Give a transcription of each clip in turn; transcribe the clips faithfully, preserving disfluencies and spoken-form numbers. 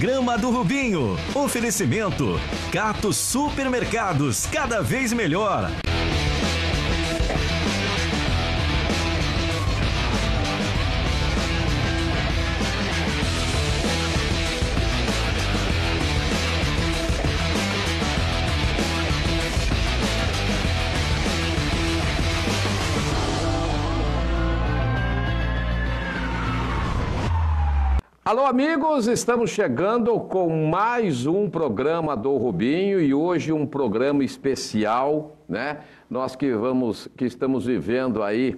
Programa do Rubinho. Oferecimento Cato Supermercados, cada vez melhor. Alô, amigos, estamos chegando com mais um programa do Rubinho e hoje um programa especial, né? Nós que vamos, que estamos vivendo aí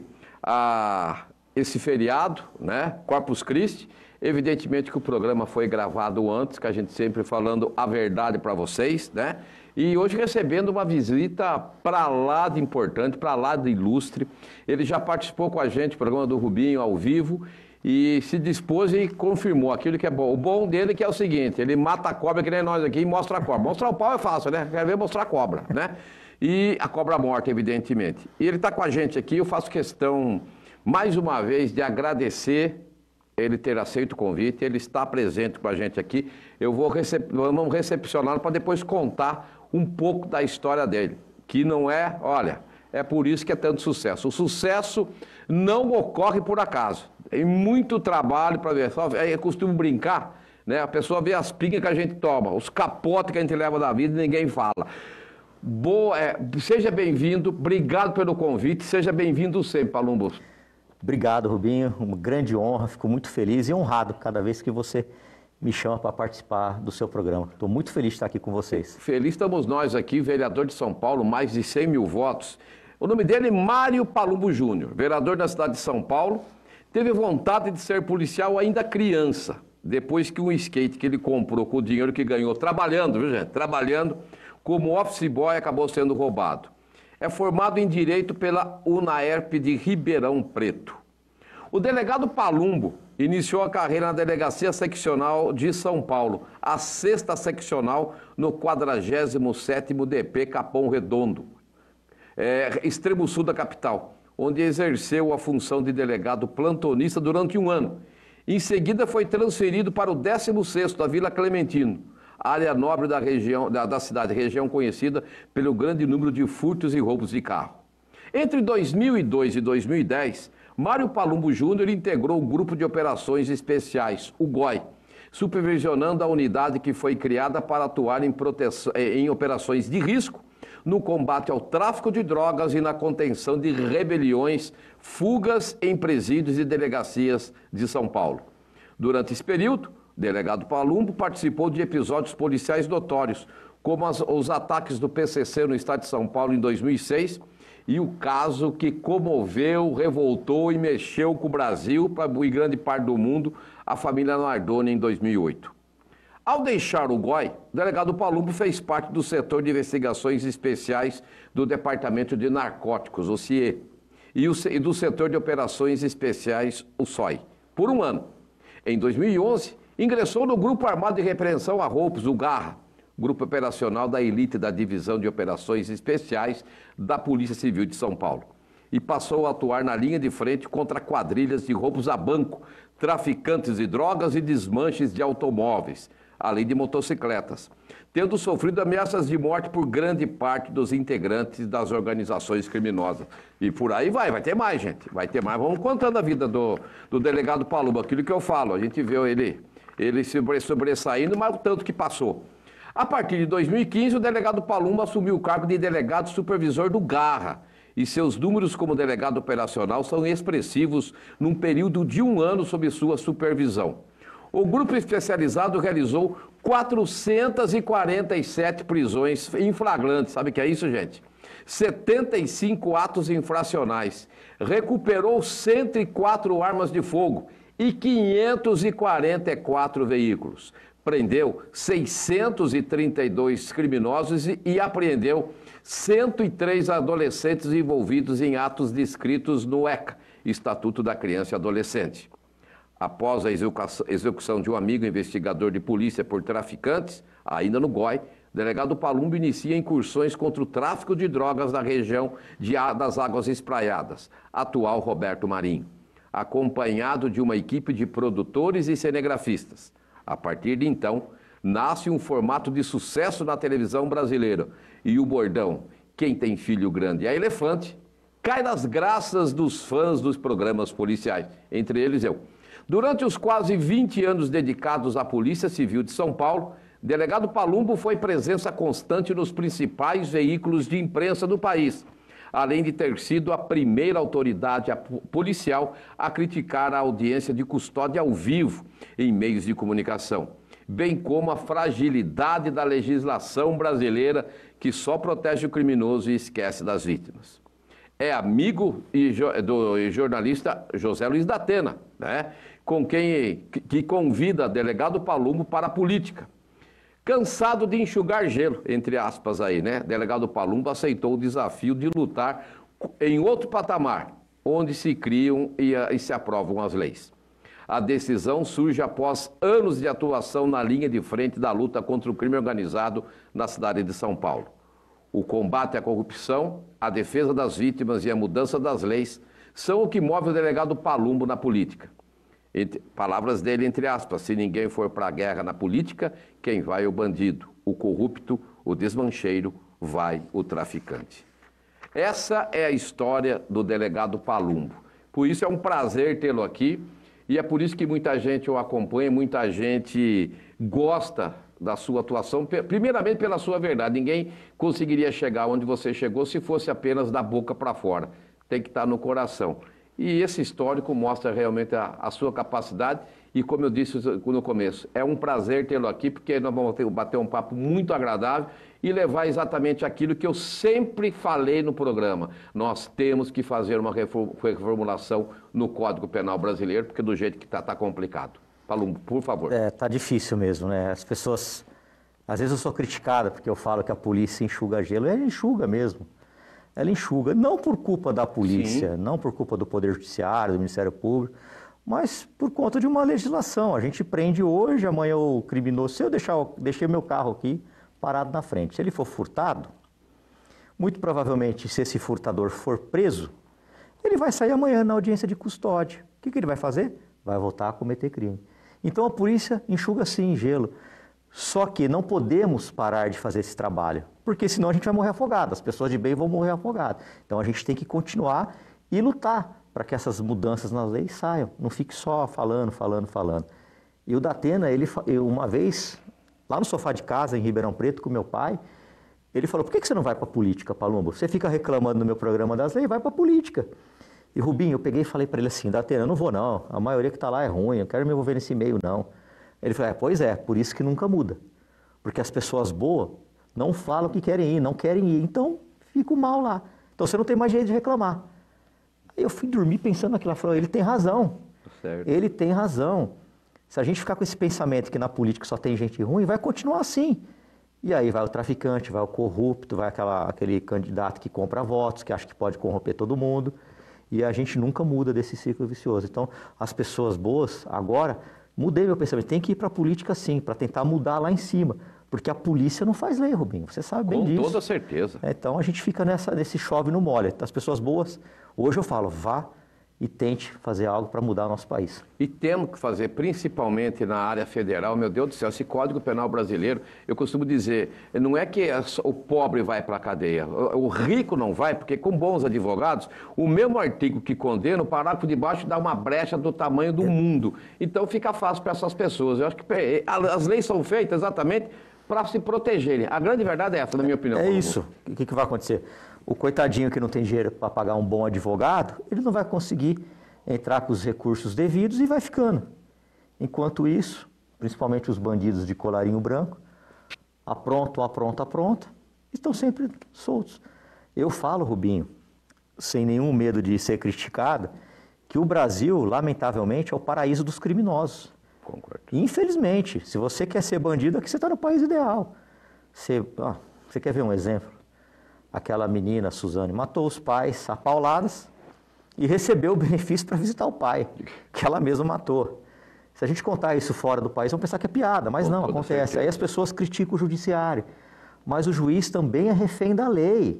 a, esse feriado, né? Corpus Christi. Evidentemente que o programa foi gravado antes, que a gente sempre falando a verdade para vocês, né? E hoje recebendo uma visita para lá de importante, para lá de ilustre. Ele já participou com a gente do programa do Rubinho ao vivo e se dispôs e confirmou aquilo que é bom. O bom dele que é o seguinte, ele mata a cobra que nem nós aqui e mostra a cobra. Mostrar o pau é fácil, né? Quer ver mostrar a cobra, né? E a cobra morta, evidentemente. E ele está com a gente aqui, eu faço questão, mais uma vez, de agradecer ele ter aceito o convite, ele está presente com a gente aqui. Eu vou recep... vamos recepcioná-lo para depois contar um pouco da história dele, que não é, olha, é por isso que é tanto sucesso. O sucesso não ocorre por acaso. Tem muito trabalho para ver. Só, eu costumo brincar, né? A pessoa vê as pingas que a gente toma, os capotes que a gente leva da vida e ninguém fala. Boa, é, seja bem-vindo, obrigado pelo convite, seja bem-vindo sempre, Palumbo. Obrigado, Rubinho, uma grande honra, fico muito feliz e honrado cada vez que você me chama para participar do seu programa. Estou muito feliz de estar aqui com vocês. Feliz estamos nós aqui, vereador de São Paulo, mais de cem mil votos. O nome dele é Mário Palumbo Júnior, vereador da cidade de São Paulo. Teve vontade de ser policial ainda criança, depois que um skate que ele comprou com o dinheiro que ganhou, trabalhando, viu gente? Trabalhando como office boy, acabou sendo roubado. É formado em Direito pela UNAERP de Ribeirão Preto. O delegado Palumbo iniciou a carreira na Delegacia Seccional de São Paulo, a sexta seccional no quadragésimo sétimo D P Capão Redondo, é, extremo sul da capital, onde exerceu a função de delegado plantonista durante um ano. Em seguida, foi transferido para o décimo sexto da Vila Clementino, área nobre da, região, da, da cidade, região conhecida pelo grande número de furtos e roubos de carro. Entre dois mil e dois e dois mil e dez, Mário Palumbo Júnior integrou o Grupo de Operações Especiais, o G O I, supervisionando a unidade que foi criada para atuar em, proteção, em operações de risco, no combate ao tráfico de drogas e na contenção de rebeliões, fugas em presídios e delegacias de São Paulo. Durante esse período, o delegado Palumbo participou de episódios policiais notórios, como as, os ataques do P C C no estado de São Paulo em dois mil e seis e o caso que comoveu, revoltou e mexeu com o Brasil e grande parte do mundo, a família Nardoni em dois mil e oito. Ao deixar o G O I, o delegado Palumbo fez parte do setor de investigações especiais do Departamento de Narcóticos, o C I E, e, o, e do setor de operações especiais, o S O I, por um ano. Em dois mil e onze, ingressou no Grupo Armado de Repreensão a Roubos, o GARRA, Grupo Operacional da Elite da Divisão de Operações Especiais da Polícia Civil de São Paulo, e passou a atuar na linha de frente contra quadrilhas de roubos a banco, traficantes de drogas e desmanches de automóveis, além de motocicletas, tendo sofrido ameaças de morte por grande parte dos integrantes das organizações criminosas. E por aí vai, vai ter mais, gente, vai ter mais. Vamos contando a vida do, do delegado Palumbo, aquilo que eu falo, a gente vê ele, ele sobressaindo, mas o tanto que passou. A partir de dois mil e quinze, o delegado Palumbo assumiu o cargo de delegado supervisor do GARRA, e seus números como delegado operacional são expressivos num período de um ano sob sua supervisão. O grupo especializado realizou quatrocentas e quarenta e sete prisões em flagrante, sabe o que é isso, gente? setenta e cinco atos infracionais, recuperou cento e quatro armas de fogo e quinhentos e quarenta e quatro veículos. Prendeu seiscentos e trinta e dois criminosos e, e apreendeu cento e três adolescentes envolvidos em atos descritos no ECA, Estatuto da Criança e Adolescente. Após a execução de um amigo investigador de polícia por traficantes, ainda no G O I, o delegado Palumbo inicia incursões contra o tráfico de drogas na região de, das Águas Espraiadas, atual Roberto Marinho, acompanhado de uma equipe de produtores e cinegrafistas. A partir de então, nasce um formato de sucesso na televisão brasileira. E o bordão, quem tem filho grande é elefante, cai nas graças dos fãs dos programas policiais, entre eles eu. Durante os quase vinte anos dedicados à Polícia Civil de São Paulo, delegado Palumbo foi presença constante nos principais veículos de imprensa do país, além de ter sido a primeira autoridade policial a criticar a audiência de custódia ao vivo em meios de comunicação, bem como a fragilidade da legislação brasileira que só protege o criminoso e esquece das vítimas. É amigo do jornalista José Luiz da Atena, né? Com quem que convida delegado Palumbo para a política. Cansado de enxugar gelo, entre aspas aí, né? Delegado Palumbo aceitou o desafio de lutar em outro patamar, onde se criam e, e se aprovam as leis. A decisão surge após anos de atuação na linha de frente da luta contra o crime organizado na cidade de São Paulo. O combate à corrupção, a defesa das vítimas e a mudança das leis são o que move o delegado Palumbo na política. Entre, palavras dele, entre aspas, se ninguém for para a guerra na política, quem vai é o bandido, o corrupto, o desmancheiro, vai o traficante. Essa é a história do delegado Palumbo. Por isso é um prazer tê-lo aqui e é por isso que muita gente o acompanha, muita gente gosta da sua atuação, primeiramente pela sua verdade. Ninguém conseguiria chegar onde você chegou se fosse apenas da boca para fora. Tem que estar no coração. E esse histórico mostra realmente a, a sua capacidade e, como eu disse no começo, é um prazer tê-lo aqui, porque nós vamos ter, bater um papo muito agradável e levar exatamente aquilo que eu sempre falei no programa. Nós temos que fazer uma reformulação no Código Penal brasileiro, porque do jeito que está, está complicado. Palumbo, por favor. É, tá difícil mesmo, né? As pessoas... Às vezes eu sou criticado porque eu falo que a polícia enxuga gelo. Ela enxuga mesmo. Ela enxuga, não por culpa da polícia, Sim. não por culpa do Poder Judiciário, do Ministério Público, mas por conta de uma legislação. A gente prende hoje, amanhã o criminoso... Se eu deixar, deixei meu carro aqui parado na frente, se ele for furtado, muito provavelmente, se esse furtador for preso, ele vai sair amanhã na audiência de custódia. O que, que ele vai fazer? Vai voltar a cometer crime. Então a polícia enxuga sim gelo. Só que não podemos parar de fazer esse trabalho, porque senão a gente vai morrer afogado, as pessoas de bem vão morrer afogadas. Então a gente tem que continuar e lutar para que essas mudanças nas leis saiam, não fique só falando, falando, falando. E o da Atena, ele, eu, uma vez, lá no sofá de casa, em Ribeirão Preto, com meu pai, ele falou, por que você não vai para a política, Palumbo? Você fica reclamando no meu programa das leis, vai para a política. E Rubinho, eu peguei e falei para ele assim, da Atena, eu não vou não, a maioria que está lá é ruim, eu quero me envolver nesse meio não. Ele falou, é, pois é, por isso que nunca muda. Porque as pessoas boas não falam que querem ir, não querem ir, então fica mal lá. Então você não tem mais jeito de reclamar. Aí eu fui dormir pensando naquilo, falou, ele tem razão. Certo. Ele tem razão. Se a gente ficar com esse pensamento que na política só tem gente ruim, vai continuar assim. E aí vai o traficante, vai o corrupto, vai aquela, aquele candidato que compra votos, que acha que pode corromper todo mundo. E a gente nunca muda desse ciclo vicioso. Então, as pessoas boas, agora, mudei meu pensamento. Tem que ir para a política sim, para tentar mudar lá em cima. Porque a polícia não faz lei, Rubinho. Você sabe bem disso. Com toda certeza. Então, a gente fica nessa, nesse chove no molha. As pessoas boas, hoje eu falo, vá e tente fazer algo para mudar o nosso país. E temos que fazer, principalmente na área federal, meu Deus do céu, esse Código Penal brasileiro, eu costumo dizer, não é que o pobre vai para a cadeia, o rico não vai, porque com bons advogados, o mesmo artigo que condena, o parágrafo de baixo dá uma brecha do tamanho do é. mundo. Então fica fácil para essas pessoas. Eu acho que as leis são feitas exatamente para se protegerem. A grande verdade é essa, na minha opinião. É isso. O que, que vai acontecer? O coitadinho que não tem dinheiro para pagar um bom advogado, ele não vai conseguir entrar com os recursos devidos e vai ficando. Enquanto isso, principalmente os bandidos de colarinho branco, aprontam, aprontam, aprontam, estão sempre soltos. Eu falo, Rubinho, sem nenhum medo de ser criticado, que o Brasil, lamentavelmente, é o paraíso dos criminosos. Concordo. Infelizmente, se você quer ser bandido, aqui você está no país ideal. Você, ó, você quer ver um exemplo? Aquela menina, Suzane, matou os pais a pauladas e recebeu o benefício para visitar o pai, que ela mesma matou. Se a gente contar isso fora do país, vão pensar que é piada, mas não, acontece. Aí as pessoas criticam o judiciário, mas o juiz também é refém da lei.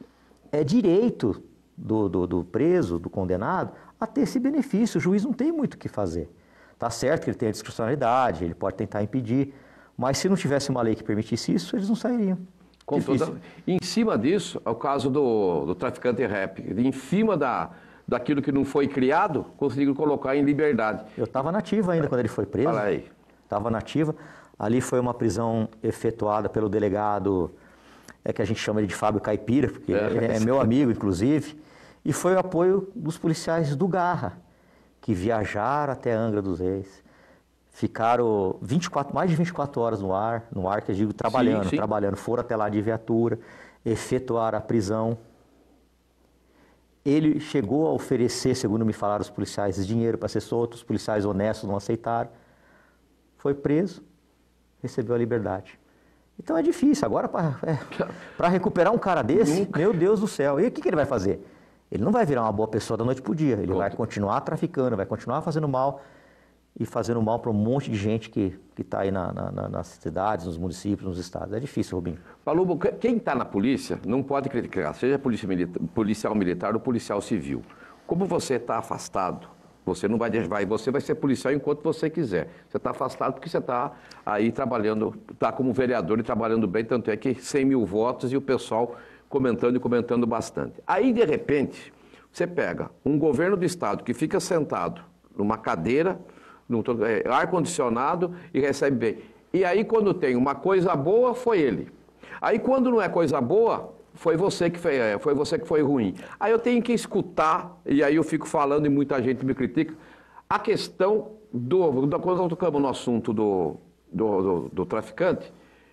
É direito do, do, do preso, do condenado, a ter esse benefício. O juiz não tem muito o que fazer. Tá certo que ele tem a discricionalidade, ele pode tentar impedir, mas se não tivesse uma lei que permitisse isso, eles não sairiam. Com toda... Em cima disso, é o caso do, do traficante rap. Em cima da, daquilo que não foi criado, conseguiram colocar em liberdade. Eu estava nativa ainda quando ele foi preso. Fala aí. Estava nativa. Ali foi uma prisão efetuada pelo delegado, é que a gente chama ele de Fábio Caipira, porque é, é meu amigo, inclusive. E foi o apoio dos policiais do Garra, que viajaram até Angra dos Reis. Ficaram vinte e quatro, mais de vinte e quatro horas no ar, no ar que eu digo, trabalhando, sim, sim. trabalhando. Foram até lá de viatura, efetuaram a prisão. Ele chegou a oferecer, segundo me falaram os policiais, dinheiro para ser solto, os policiais honestos não aceitaram. Foi preso, recebeu a liberdade. Então é difícil. Agora, para é, recuperar um cara desse, Nunca. meu Deus do céu, e o que, que ele vai fazer? Ele não vai virar uma boa pessoa da noite para o dia, ele Outro. vai continuar traficando, vai continuar fazendo mal, e fazendo mal para um monte de gente que está aí na, na, nas cidades, nos municípios, nos estados. É difícil, Rubinho. Palubo, quem está na polícia não pode criticar, seja polícia militar, policial militar ou policial civil. Como você está afastado, você não vai, vai, você vai ser policial enquanto você quiser. Você está afastado porque você está aí trabalhando, está como vereador e trabalhando bem, tanto é que cem mil votos e o pessoal comentando e comentando bastante. Aí, de repente, você pega um governo do estado que fica sentado numa cadeira, ar-condicionado e recebe bem. E aí, quando tem uma coisa boa, foi ele. Aí, quando não é coisa boa, foi você que foi, foi, você que foi ruim. Aí eu tenho que escutar, e aí eu fico falando e muita gente me critica, a questão do... do quando nós tocamos no assunto do, do, do, do traficante,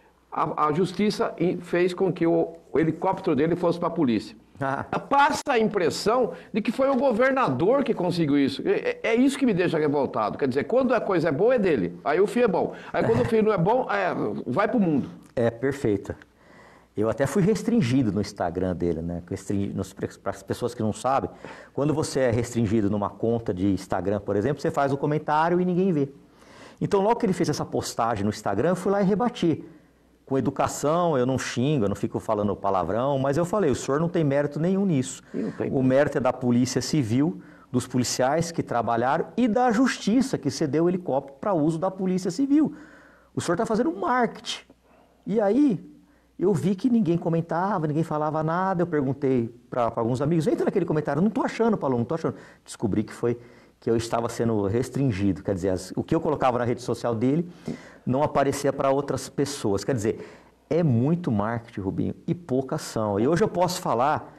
a, a justiça fez com que o, o helicóptero dele fosse para a polícia. Ah. Passa a impressão de que foi o governador que conseguiu isso. É, é isso que me deixa revoltado. Quer dizer, quando a coisa é boa, é dele. Aí o fio é bom. Aí quando o fio não é bom, é, vai pro mundo. É, perfeita. Eu até fui restringido no Instagram dele, né? Para as pessoas que não sabem, quando você é restringido numa conta de Instagram, por exemplo, você faz o comentário e ninguém vê. Então, logo que ele fez essa postagem no Instagram, eu fui lá e rebati. Com educação, eu não xingo, eu não fico falando palavrão, mas eu falei, o senhor não tem mérito nenhum nisso. O mérito é da Polícia Civil, dos policiais que trabalharam e da Justiça, que cedeu o helicóptero para uso da Polícia Civil. O senhor está fazendo marketing. E aí, eu vi que ninguém comentava, ninguém falava nada, eu perguntei para alguns amigos, entra naquele comentário, não estou achando, Paulo, não estou achando. Descobri que foi que eu estava sendo restringido, quer dizer, as, o que eu colocava na rede social dele não aparecia para outras pessoas. Quer dizer, é muito marketing, Rubinho, e pouca ação. E hoje eu posso falar,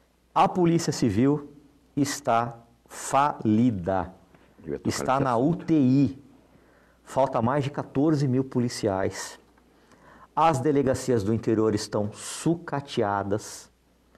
a Polícia Civil está falida, está na U T I, falta mais de quatorze mil policiais. As delegacias do interior estão sucateadas,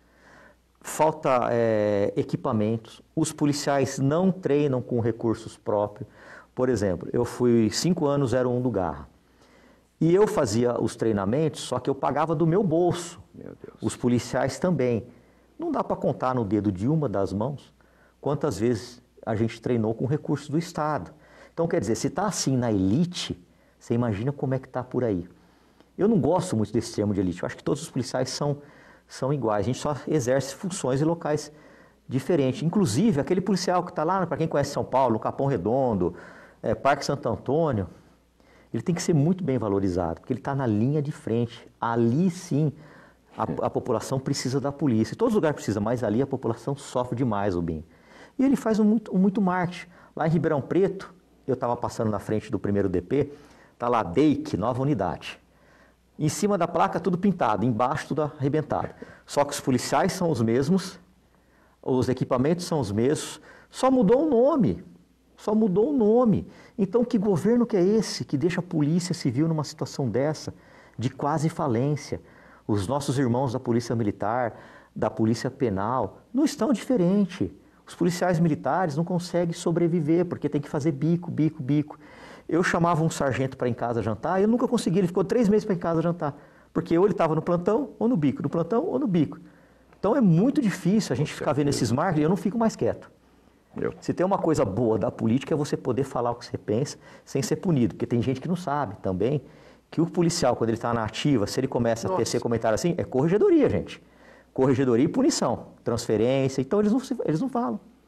falta é, equipamentos, os policiais não treinam com recursos próprios. Por exemplo, eu fui cinco anos zero um do Garra e eu fazia os treinamentos, só que eu pagava do meu bolso. Meu Deus. Os policiais também. Não dá para contar no dedo de uma das mãos quantas vezes a gente treinou com recursos do Estado. Então, quer dizer, se está assim na elite, você imagina como é que está por aí. Eu não gosto muito desse termo de elite, eu acho que todos os policiais são, são iguais, a gente só exerce funções em locais diferentes. Inclusive, aquele policial que está lá, para quem conhece São Paulo, no Capão Redondo, é, Parque Santo Antônio, ele tem que ser muito bem valorizado, porque ele está na linha de frente. Ali sim, a, a população precisa da polícia. Todos os lugares precisam, mas ali a população sofre demais, Rubinho. E ele faz um muito, um muito marketing. Lá em Ribeirão Preto, eu estava passando na frente do primeiro D P, está lá D E I C, nova unidade. Em cima da placa tudo pintado, embaixo tudo arrebentado. Só que os policiais são os mesmos, os equipamentos são os mesmos, só mudou o nome, só mudou o nome. Então que governo que é esse que deixa a Polícia Civil numa situação dessa, de quase falência? Os nossos irmãos da Polícia Militar, da Polícia Penal, não estão diferente. Os policiais militares não conseguem sobreviver, porque tem que fazer bico, bico, bico. Eu chamava um sargento para ir em casa jantar e eu nunca consegui, ele ficou três meses para ir em casa jantar. Porque ou ele estava no plantão ou no bico, no plantão ou no bico. Então é muito difícil a gente ficar vendo esses marcos e eu não fico mais quieto. Eu. Se tem uma coisa boa da política é você poder falar o que você pensa sem ser punido. Porque tem gente que não sabe também que o policial, quando ele está na ativa, se ele começa Nossa. a tecer comentário assim, é corregedoria, gente. Corregedoria e punição, transferência, então eles não, eles não falam.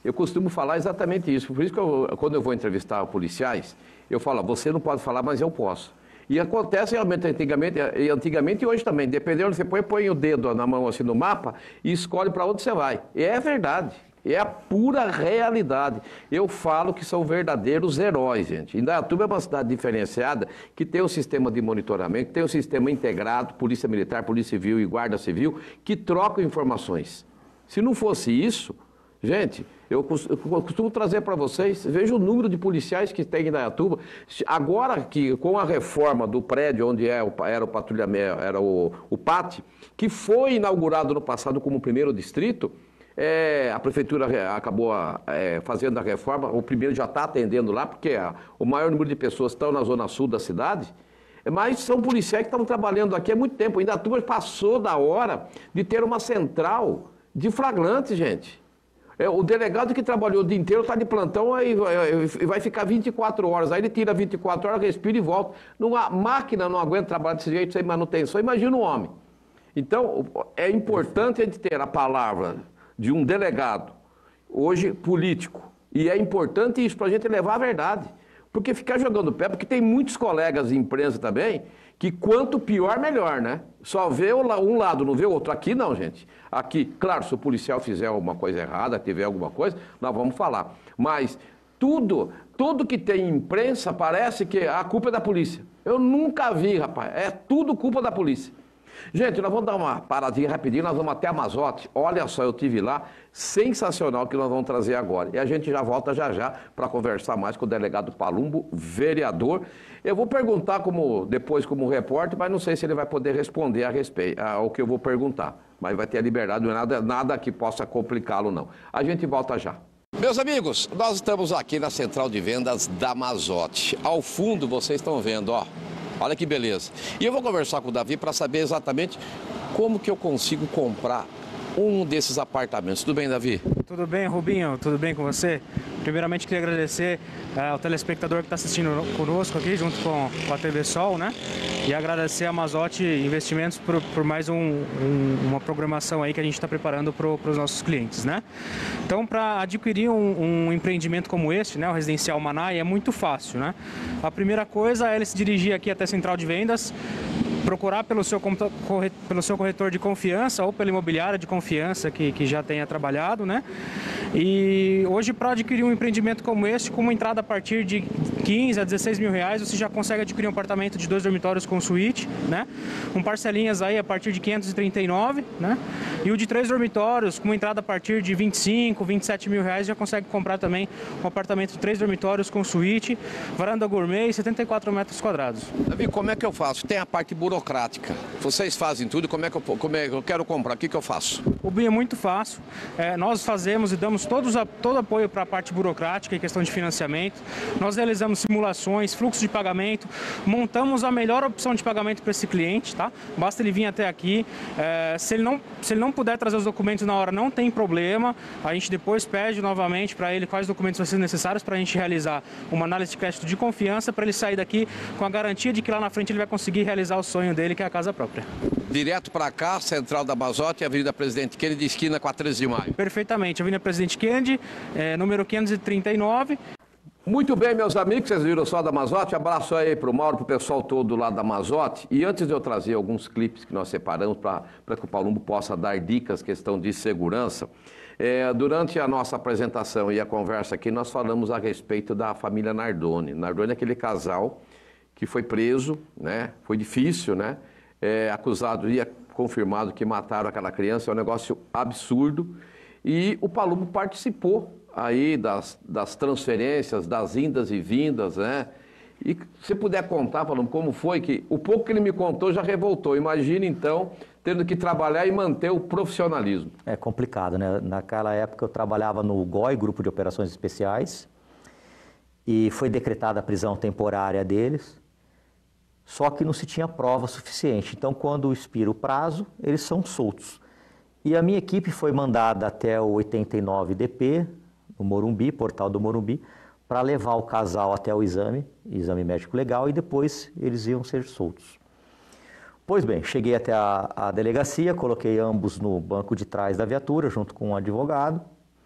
Eu costumo falar exatamente isso. Por isso que eu, quando eu vou entrevistar policiais, eu falo, você não pode falar, mas eu posso. E acontece realmente antigamente, e antigamente e hoje também. Dependendo onde você põe, põe o dedo na mão assim no mapa e escolhe para onde você vai. E é verdade. É a pura realidade. Eu falo que são verdadeiros heróis, gente. Indaiatuba é uma cidade diferenciada que tem um sistema de monitoramento, que tem um sistema integrado, Polícia Militar, Polícia Civil e Guarda Civil, que trocam informações. Se não fosse isso, gente, eu costumo trazer para vocês, veja o número de policiais que tem em Indaiatuba. Agora que com a reforma do prédio onde é o, era o patrulhamento, era o, o P A T, que foi inaugurado no passado como primeiro distrito, É, a prefeitura acabou é, fazendo a reforma, o primeiro já está atendendo lá, porque a, o maior número de pessoas estão na zona sul da cidade, mas são policiais que estão trabalhando aqui há muito tempo. Indaiatuba passou da hora de ter uma central de flagrante, gente. É, o delegado que trabalhou o dia inteiro está de plantão e vai, vai ficar vinte e quatro horas, aí ele tira vinte e quatro horas, respira e volta. Não, a máquina não aguenta trabalhar desse jeito, sem manutenção, imagina um homem. Então, é importante a gente ter a palavra de um delegado, hoje político. E é importante isso para a gente levar a verdade. Porque ficar jogando pé, porque tem muitos colegas de imprensa também, que quanto pior, melhor, né? Só vê um lado, não vê o outro. Aqui não, gente. Aqui, claro, se o policial fizer alguma coisa errada, tiver alguma coisa, nós vamos falar. Mas tudo, tudo que tem imprensa parece que a culpa é da polícia. Eu nunca vi, rapaz. É tudo culpa da polícia. Gente, nós vamos dar uma paradinha rapidinho, nós vamos até a Mazote. Olha só, eu estive lá, sensacional que nós vamos trazer agora. E a gente já volta já já para conversar mais com o delegado Palumbo, vereador. Eu vou perguntar como, depois como repórter, mas não sei se ele vai poder responder a respeito ao que eu vou perguntar. Mas vai ter a liberdade, não é nada, nada que possa complicá-lo, não. A gente volta já. Meus amigos, nós estamos aqui na Central de Vendas da Mazote. Ao fundo, vocês estão vendo, ó. Olha que beleza. E eu vou conversar com o Davi para saber exatamente como que eu consigo comprar um desses apartamentos. Tudo bem, Davi? Tudo bem, Rubinho? Tudo bem com você? Primeiramente, queria agradecer uh, ao telespectador que está assistindo conosco aqui, junto com, com a T V Sol, né? E agradecer a Mazote Investimentos por, por mais um, um, uma programação aí que a gente está preparando para os nossos clientes, né? Então, para adquirir um, um empreendimento como este, né, o Residencial Manai, é muito fácil, né? A primeira coisa é ele se dirigir aqui até a Central de Vendas, procurar pelo seu, pelo seu corretor de confiança ou pela imobiliária de confiança que, que já tenha trabalhado, né? E hoje, para adquirir um empreendimento como este, com uma entrada a partir de quinze a dezesseis mil reais, você já consegue adquirir um apartamento de dois dormitórios com suíte, né? Com parcelinhas aí a partir de quinhentos e trinta e nove, né? E o de três dormitórios, com uma entrada a partir de vinte e cinco, vinte e sete mil reais, já consegue comprar também um apartamento de três dormitórios com suíte, varanda gourmet e setenta e quatro metros quadrados. Davi, como é que eu faço? Tem a parte burocrática. Vocês fazem tudo, como é que eu, como é que eu quero comprar? O que, que eu faço? O bem é muito fácil. É, nós fazemos e damos todos a, todo apoio para a parte burocrática e questão de financiamento. Nós realizamos simulações, fluxo de pagamento, montamos a melhor opção de pagamento para esse cliente, tá? Basta ele vir até aqui. É, se ele não, se ele não puder trazer os documentos na hora, não tem problema. A gente depois pede novamente para ele quais documentos vão ser necessários para a gente realizar uma análise de crédito de confiança, para ele sair daqui com a garantia de que lá na frente ele vai conseguir realizar o sonho dele, que é a casa própria. Direto para cá, Central da Mazote, Avenida Presidente Kennedy, esquina com a treze de maio. Perfeitamente, Avenida Presidente Kennedy, é, número quinhentos e trinta e nove. Muito bem, meus amigos, vocês viram só da Mazote? Abraço aí para o Mauro, para o pessoal todo lá da Mazote. E antes de eu trazer alguns clipes que nós separamos para que o Palumbo possa dar dicas, questão de segurança, é, durante a nossa apresentação e a conversa aqui, nós falamos a respeito da família Nardoni. Nardoni é aquele casal que foi preso, né? Foi difícil, né? É, acusado e confirmado que mataram aquela criança, é um negócio absurdo. E o Palumbo participou aí das, das transferências, das indas e vindas, né? E se puder contar, Palumbo, como foi que o pouco que ele me contou já revoltou. Imagina, então, tendo que trabalhar e manter o profissionalismo. É complicado, né? Naquela época eu trabalhava no G O I, Grupo de Operações Especiais, e foi decretada a prisão temporária deles. Só que não se tinha prova suficiente. Então, quando expira o prazo, eles são soltos. E a minha equipe foi mandada até o oitenta e nove D P, no Morumbi, Portal do Morumbi, para levar o casal até o exame, exame médico legal, e depois eles iam ser soltos. Pois bem, cheguei até a, a delegacia, coloquei ambos no banco de trás da viatura, junto com um advogado,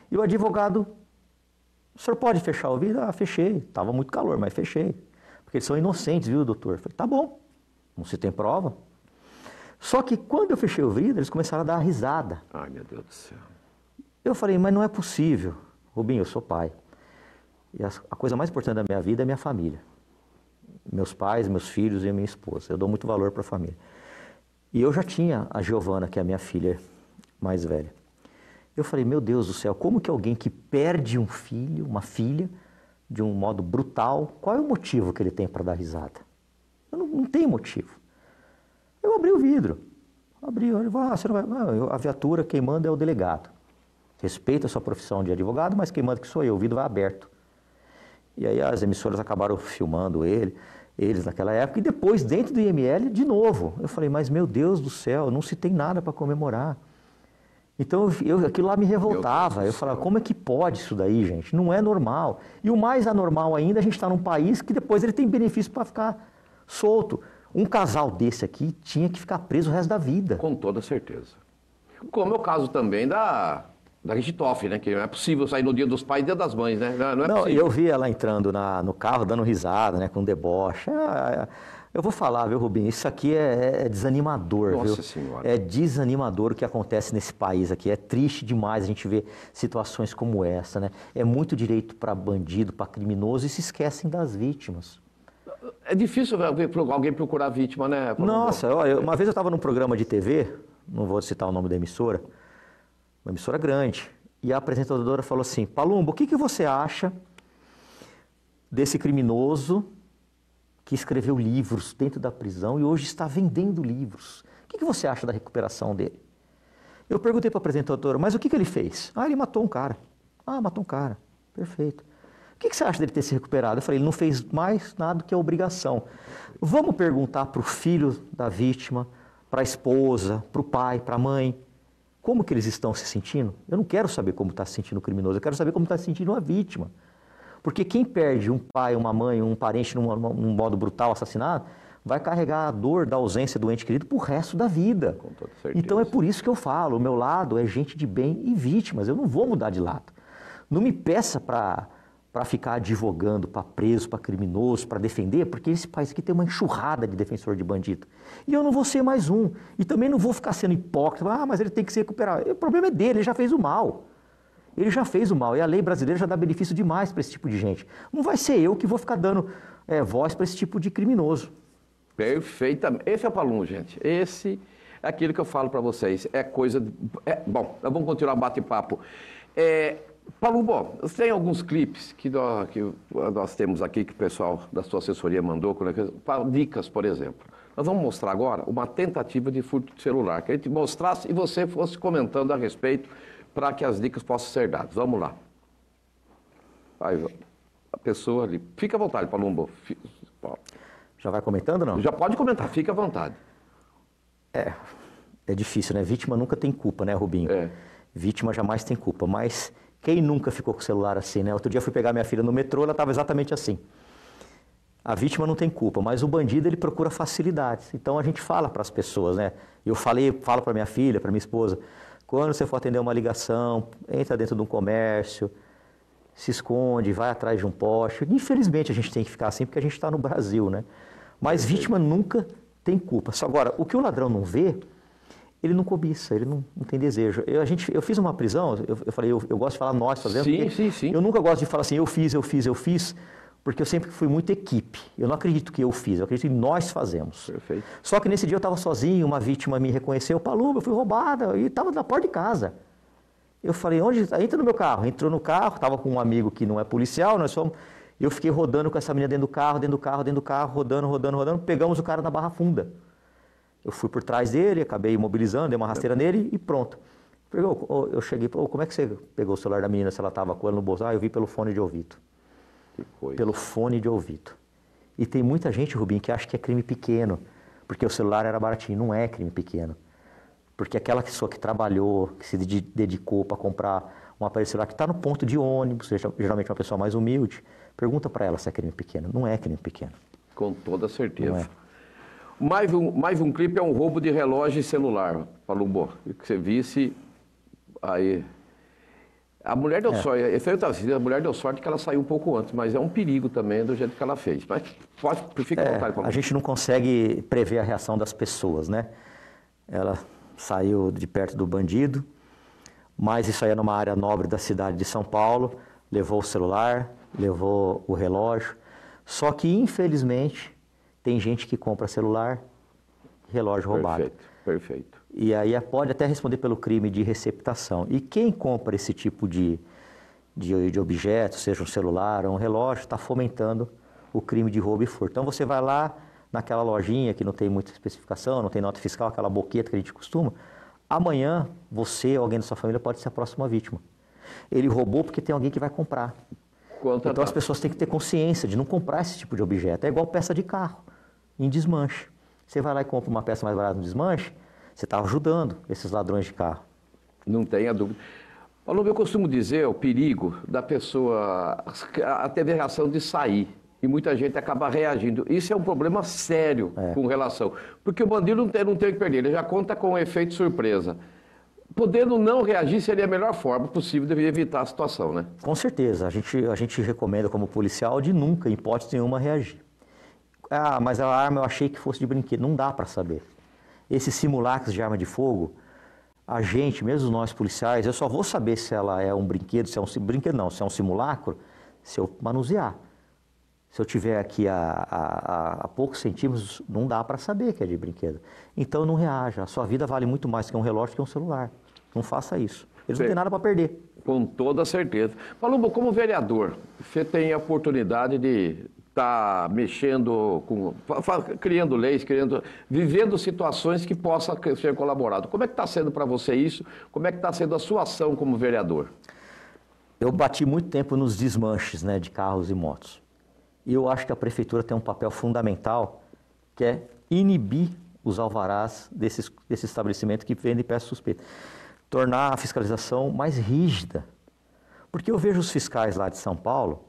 E o advogado, o senhor pode fechar o vidro? Ah, fechei. Estava muito calor, mas fechei. Porque eles são inocentes, viu, doutor? Eu falei, tá bom, não se tem prova. Só que quando eu fechei o vidro, eles começaram a dar risada. Ai, meu Deus do céu. Eu falei, mas não é possível. Rubinho, eu sou pai. E a, a coisa mais importante da minha vida é minha família. Meus pais, meus filhos e a minha esposa. Eu dou muito valor para a família. E eu já tinha a Giovana, que é a minha filha mais velha. Eu falei, meu Deus do céu, como que alguém que perde um filho, uma filha, de um modo brutal, qual é o motivo que ele tem para dar risada? Eu não, não tem motivo. Eu abri o vidro. Abri, eu falei, ah, você não vai... Não, a viatura, quem manda é o delegado. Respeito a sua profissão de advogado, mas quem manda que sou eu, o vidro vai aberto. E aí as emissoras acabaram filmando ele, eles naquela época, e depois, dentro do I M L, de novo. Eu falei, mas meu Deus do céu, não se tem nada para comemorar. Então, eu, aquilo lá me revoltava. Eu falava, como é que pode isso daí, gente? Não é normal. E o mais anormal ainda, a gente está num país que depois ele tem benefício para ficar solto. Um casal desse aqui tinha que ficar preso o resto da vida. Com toda certeza. Como é o caso também da... da Richthofen, né? Que não é possível sair no dia dos pais e dia das mães, né? Não, não é não, possível. Eu vi ela entrando na, no carro, dando risada, né? Com deboche. Ah, eu vou falar, viu, Rubinho? Isso aqui é, é desanimador, Nossa viu? Senhora. É desanimador o que acontece nesse país aqui. É triste demais a gente ver situações como essa, né? É muito direito para bandido, para criminoso e se esquecem das vítimas. É difícil alguém procurar a vítima, né? Nossa, olha, uma vez eu estava num programa de T V, não vou citar o nome da emissora, uma emissora grande, e a apresentadora falou assim, Palumbo, o que, que você acha desse criminoso que escreveu livros dentro da prisão e hoje está vendendo livros? O que, que você acha da recuperação dele? Eu perguntei para a apresentadora, mas o que, que ele fez? Ah, ele matou um cara. Ah, matou um cara. Perfeito. O que, que você acha dele ter se recuperado? Eu falei, ele não fez mais nada do que a obrigação. Vamos perguntar para o filho da vítima, para a esposa, para o pai, para a mãe, como que eles estão se sentindo? Eu não quero saber como está se sentindo o criminoso, eu quero saber como está se sentindo a vítima. Porque quem perde um pai, uma mãe, um parente num, num modo brutal, assassinado, vai carregar a dor da ausência do ente querido pro resto da vida. Com toda certeza. Então é por isso que eu falo, o meu lado é gente de bem e vítimas, eu não vou mudar de lado. Não me peça para para ficar advogando para preso, para criminoso, para defender, porque esse país aqui tem uma enxurrada de defensor de bandido. E eu não vou ser mais um. E também não vou ficar sendo hipócrita, ah, mas ele tem que se recuperar. O problema é dele, ele já fez o mal. Ele já fez o mal, e a lei brasileira já dá benefício demais para esse tipo de gente. Não vai ser eu que vou ficar dando é, voz para esse tipo de criminoso. Perfeitamente. Esse é o Palumbo, gente. Esse é aquilo que eu falo para vocês. É coisa... De... É... Bom, vamos continuar o bate-papo. É... Palumbo, tem alguns clipes que nós, que nós temos aqui, que o pessoal da sua assessoria mandou, dicas, por exemplo. Nós vamos mostrar agora uma tentativa de furto de celular, que a gente mostrasse e você fosse comentando a respeito para que as dicas possam ser dadas. Vamos lá. Aí, a pessoa ali. Fica à vontade, Palumbo. Já vai comentando, não? Já pode comentar, fica à vontade. É, é difícil, né? Vítima nunca tem culpa, né, Rubinho? É. Vítima jamais tem culpa, mas quem nunca ficou com o celular assim, né? Outro dia eu fui pegar minha filha no metrô, ela estava exatamente assim. A vítima não tem culpa, mas o bandido, ele procura facilidades. Então a gente fala para as pessoas, né? Eu falei, falo para minha filha, para minha esposa, quando você for atender uma ligação, entra dentro de um comércio, se esconde, vai atrás de um poste. Infelizmente a gente tem que ficar assim porque a gente está no Brasil, né? Mas vítima nunca tem culpa. Só agora, o que o ladrão não vê, ele não cobiça, ele não, não tem desejo. Eu, a gente, eu fiz uma prisão, eu, eu falei, eu, eu gosto de falar nós fazendo. Sim, sim, sim. Eu nunca gosto de falar assim, eu fiz, eu fiz, eu fiz, porque eu sempre fui muito equipe. Eu não acredito que eu fiz, eu acredito que nós fazemos. Perfeito. Só que nesse dia eu estava sozinho, uma vítima me reconheceu, Palumbo, eu fui roubada, e estava na porta de casa. Eu falei, onde? Entra no meu carro. Entrou no carro, estava com um amigo que não é policial, nós fomos... Eu fiquei rodando com essa menina dentro do carro, dentro do carro, dentro do carro, rodando, rodando, rodando, pegamos o cara na Barra Funda. Eu fui por trás dele, acabei imobilizando, dei uma rasteira nele e pronto. Eu, eu cheguei, oh, como é que você pegou o celular da menina se ela estava com ela no bolso? Ah, eu vi pelo fone de ouvido. Que coisa. Pelo fone de ouvido. E tem muita gente, Rubinho, que acha que é crime pequeno, porque o celular era baratinho. Não é crime pequeno. Porque aquela pessoa que trabalhou, que se dedicou para comprar um aparelho celular, que está no ponto de ônibus, geralmente uma pessoa mais humilde, pergunta para ela se é crime pequeno. Não é crime pequeno. Com toda certeza. Não é. Mais um, mais um clipe é um roubo de relógio e celular, Palumbo. Que você visse aí. A mulher deu É. sorte, eu estava dizendo, a mulher deu sorte que ela saiu um pouco antes, mas é um perigo também do jeito que ela fez. Mas pode, fica à É, vontade. Paulo. a gente não consegue prever a reação das pessoas, né? Ela saiu de perto do bandido, mas isso aí é numa área nobre da cidade de São Paulo, levou o celular, levou o relógio. Só que, infelizmente, tem gente que compra celular, relógio roubado. Perfeito, perfeito. E aí pode até responder pelo crime de receptação. E quem compra esse tipo de, de, de objeto, seja um celular ou um relógio, está fomentando o crime de roubo e furto. Então você vai lá naquela lojinha que não tem muita especificação, não tem nota fiscal, aquela boqueta que a gente costuma, amanhã você ou alguém da sua família pode ser a próxima vítima. Ele roubou porque tem alguém que vai comprar. Quanto Então a... as pessoas têm que ter consciência de não comprar esse tipo de objeto. É igual peça de carro, em desmanche. Você vai lá e compra uma peça mais barata no desmanche, você está ajudando esses ladrões de carro. Não tenha dúvida. Paulo, eu costumo dizer o perigo da pessoa até ver reação de sair. E muita gente acaba reagindo. Isso é um problema sério É. com relação. Porque o bandido não tem, não tem o que perder, ele já conta com um efeito surpresa. Podendo não reagir seria a melhor forma possível de evitar a situação, né? Com certeza, a gente, a gente recomenda como policial de nunca, em hipótese nenhuma, reagir. Ah, mas a arma eu achei que fosse de brinquedo. Não dá para saber. Esses simulacros de arma de fogo, a gente, mesmo nós policiais, eu só vou saber se ela é um brinquedo, se é um brinquedo não, se é um simulacro, se eu manusear. Se eu tiver aqui a, a, a poucos centímetros, não dá para saber que é de brinquedo. Então não reaja. A sua vida vale muito mais que um relógio que um celular. Não faça isso. Eles Sim. não têm nada para perder. Com toda certeza. Palumbo, como vereador, você tem a oportunidade de estar mexendo com, criando leis, criando, vivendo situações que possam ser colaborado. Como é que está sendo para você isso? Como é que está sendo a sua ação como vereador? Eu bati muito tempo nos desmanches, né, de carros e motos. E eu acho que a prefeitura tem um papel fundamental, que é inibir os alvarás desses, desse estabelecimento que vendem peças suspeitas. Tornar a fiscalização mais rígida. Porque eu vejo os fiscais lá de São Paulo,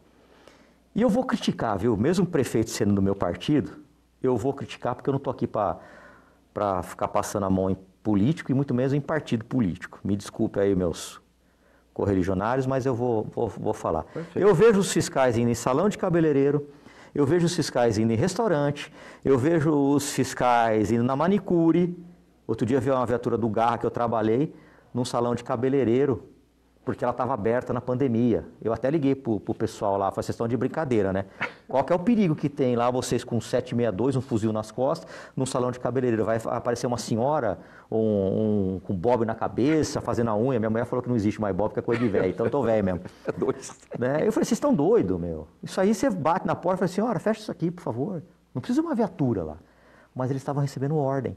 e eu vou criticar, viu? Mesmo o prefeito sendo do meu partido, eu vou criticar porque eu não estou aqui para ficar passando a mão em político e muito menos em partido político. Me desculpe aí, meus correligionários, mas eu vou, vou, vou falar. Perfeito. Eu vejo os fiscais indo em salão de cabeleireiro, eu vejo os fiscais indo em restaurante, eu vejo os fiscais indo na manicure. Outro dia eu vi uma viatura do Garra que eu trabalhei num salão de cabeleireiro, porque ela estava aberta na pandemia. Eu até liguei para o pessoal lá, foi questão de brincadeira, né? Qual que é o perigo que tem lá, vocês com sete sessenta e dois, um fuzil nas costas, num salão de cabeleireiro? Vai aparecer uma senhora um, um, com bob na cabeça, fazendo a unha. Minha mulher falou que não existe mais bob, que é coisa de velho, então eu tô velho mesmo. É doido. Né? Eu falei, vocês estão doidos, meu. Isso aí você bate na porta e fala, senhora, fecha isso aqui, por favor. Não precisa de uma viatura lá. Mas eles estavam recebendo ordem.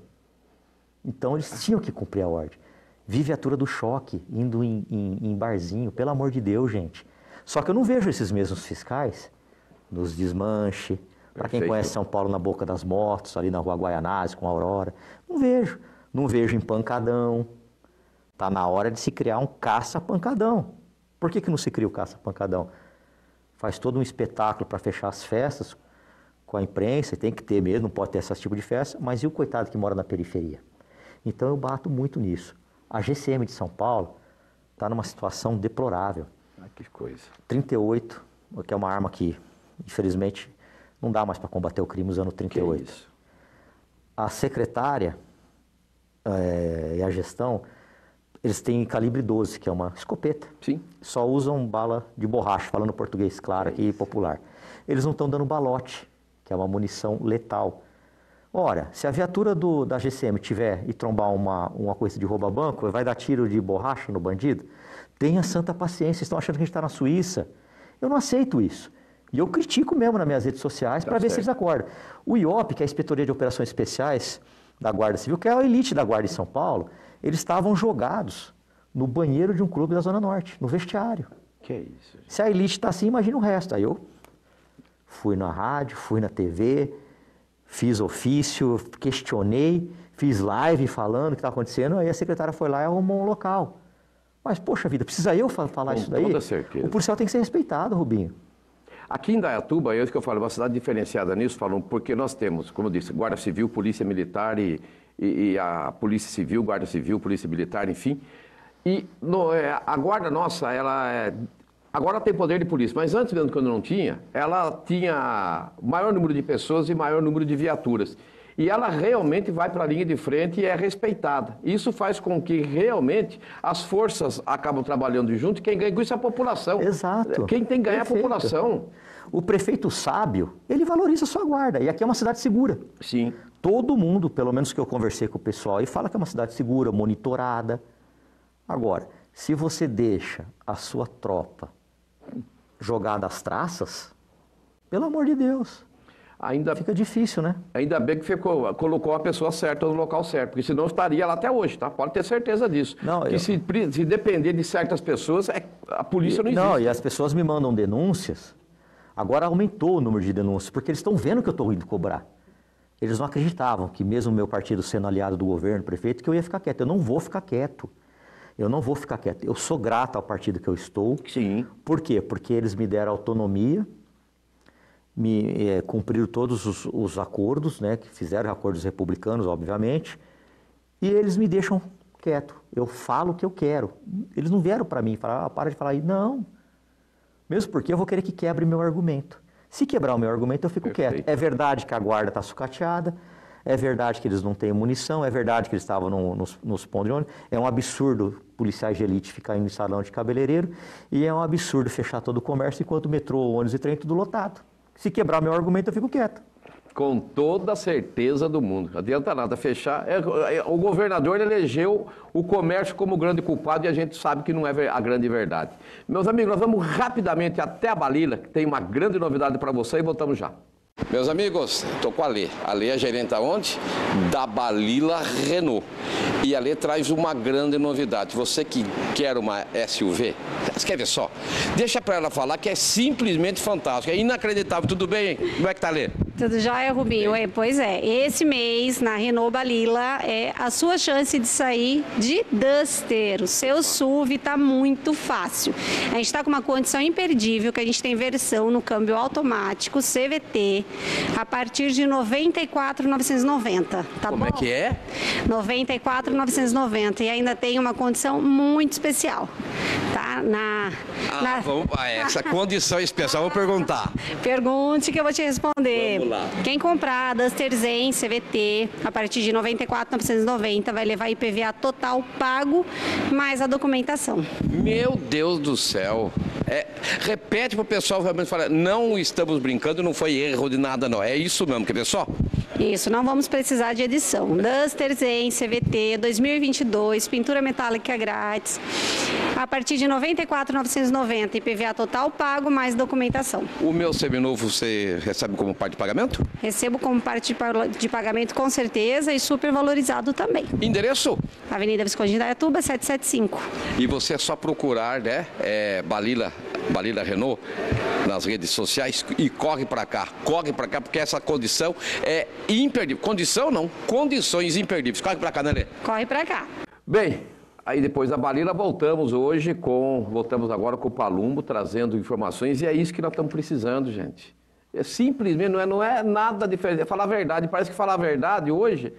Então eles tinham que cumprir a ordem. Vi viatura do choque, indo em, em, em barzinho, pelo amor de Deus, gente. Só que eu não vejo esses mesmos fiscais nos desmanche, para quem conhece São Paulo, na Boca das Motos, ali na Rua Guaianazes, com a Aurora. Não vejo. Não vejo em pancadão. Está na hora de se criar um caça-pancadão. Por que que não se cria o caça-pancadão? Faz todo um espetáculo para fechar as festas com a imprensa, tem que ter mesmo, não pode ter esse tipo de festa, mas e o coitado que mora na periferia? Então eu bato muito nisso. A G C M de São Paulo está numa situação deplorável. Ah, que coisa. trinta e oito, que é uma arma que, infelizmente, não dá mais para combater o crime usando trinta e oito. Que isso? A secretária é, e a gestão, eles têm calibre doze, que é uma escopeta. Sim. Só usam bala de borracha, falando português claro aqui e popular. Eles não estão dando balote, que é uma munição letal. Ora, se a viatura do, da G C M tiver e trombar uma, uma coisa de rouba-banco, vai dar tiro de borracha no bandido? Tenha santa paciência, estão achando que a gente está na Suíça. Eu não aceito isso. E eu critico mesmo nas minhas redes sociais para ver se eles acordam. O I O P, que é a Inspetoria de Operações Especiais da Guarda Civil, que é a elite da Guarda de São Paulo, eles estavam jogados no banheiro de um clube da Zona Norte, no vestiário. Que isso? Gente. Se a elite está assim, imagina o resto. Aí eu fui na rádio, fui na T V... Fiz ofício, questionei, fiz live falando o que está acontecendo, aí a secretária foi lá e arrumou um local. Mas, poxa vida, precisa eu falar Com isso daí? toda certeza. O policial tem que ser respeitado, Rubinho. Aqui em Indaiatuba, é isso que eu falo, uma cidade diferenciada nisso, falam, porque nós temos, como eu disse, Guarda Civil, Polícia Militar e, e, e a Polícia Civil, Guarda Civil, Polícia Militar, enfim. E no, é, a guarda nossa, ela é, agora tem poder de polícia, mas antes mesmo, quando não tinha, ela tinha maior número de pessoas e maior número de viaturas. E ela realmente vai para a linha de frente e é respeitada. Isso faz com que realmente as forças acabam trabalhando junto e quem ganha com isso é a população. Exato. Quem tem que ganhar é a população. O prefeito sábio, ele valoriza a sua guarda. E aqui é uma cidade segura. Sim. Todo mundo, pelo menos que eu conversei com o pessoal, e fala que é uma cidade segura, monitorada. Agora, se você deixa a sua tropa jogada às traças, pelo amor de Deus... Ainda, Fica difícil, né? Ainda bem que ficou, colocou a pessoa certa no local certo, porque senão estaria lá até hoje, tá? Pode ter certeza disso. Não, que eu... se, se depender de certas pessoas, é, a polícia não existe. Não, e as pessoas me mandam denúncias. Agora aumentou o número de denúncias, porque eles estão vendo que eu estou indo cobrar. Eles não acreditavam que mesmo o meu partido sendo aliado do governo, prefeito, que eu ia ficar quieto. Eu não vou ficar quieto. Eu não vou ficar quieto. Eu sou grato ao partido que eu estou. Sim. Por quê? Porque eles me deram autonomia, me é, cumpriram todos os, os acordos, né, que fizeram acordos republicanos, obviamente, e eles me deixam quieto. Eu falo o que eu quero. Eles não vieram para mim e falaram, ah, para de falar aí. Não. Mesmo porque eu vou querer que quebre meu argumento. Se quebrar o meu argumento, eu fico Perfeito. quieto. É verdade que a guarda está sucateada, é verdade que eles não têm munição, é verdade que eles estavam no, nos, nos pontos de ônibus. É um absurdo policiais de elite ficar em salão de cabeleireiro e é um absurdo fechar todo o comércio enquanto o metrô, ônibus e trem tudo lotado. Se quebrar meu argumento, eu fico quieto. Com toda a certeza do mundo. Não adianta nada fechar. É, é, o governador elegeu o comércio como grande culpado e a gente sabe que não é a grande verdade. Meus amigos, nós vamos rapidamente até a Balila, que tem uma grande novidade para você e voltamos já. Meus amigos, estou com a Lê. A Lê é gerente aonde? Da Balila Renault. E a Lê traz uma grande novidade. Você que quer uma S U V, quer ver só? Deixa para ela falar que é simplesmente fantástico, é inacreditável. Tudo bem? Como é que tá, Lê? Tudo jóia, Rubinho? É, pois é, esse mês na Renault Balila é a sua chance de sair de Duster. O seu S U V está muito fácil. A gente está com uma condição imperdível, que a gente tem versão no câmbio automático C V T a partir de noventa e quatro mil novecentos e noventa, tá Como bom? é que é? noventa e quatro mil novecentos e noventa e ainda tem uma condição muito especial, tá? Na, Ah, na... vamos, ah, essa condição especial, vou perguntar. Pergunte que eu vou te responder. Vamos lá. Quem comprar Duster Zen C V T a partir de noventa e quatro mil novecentos e noventa vai levar I P V A total pago mais a documentação. Meu Deus do céu. É, repete para o pessoal realmente falar, não estamos brincando, não foi erro de nada não. É isso mesmo, quer ver só? Isso, não vamos precisar de edição. Duster Zen C V T dois mil e vinte e dois, pintura metálica grátis. A partir de noventa e quatro mil novecentos e noventa, I P V A total pago mais documentação. O meu seminovo você recebe como parte de pagamento? Recebo como parte de pagamento com certeza e super valorizado também. Endereço? Avenida Visconde de Indaiatuba, setecentos e setenta e cinco. E você é só procurar, né, é, Balila, Balila Renault nas redes sociais e corre para cá, corre para cá porque essa condição é imperdível. Condição não, condições imperdíveis. Corre para cá, né, Lê? Corre para cá. Bem, aí depois da Balila voltamos hoje com, voltamos agora com o Palumbo trazendo informações e é isso que nós estamos precisando, gente. É simplesmente, não é, não é nada diferente, é falar a verdade. Parece que falar a verdade hoje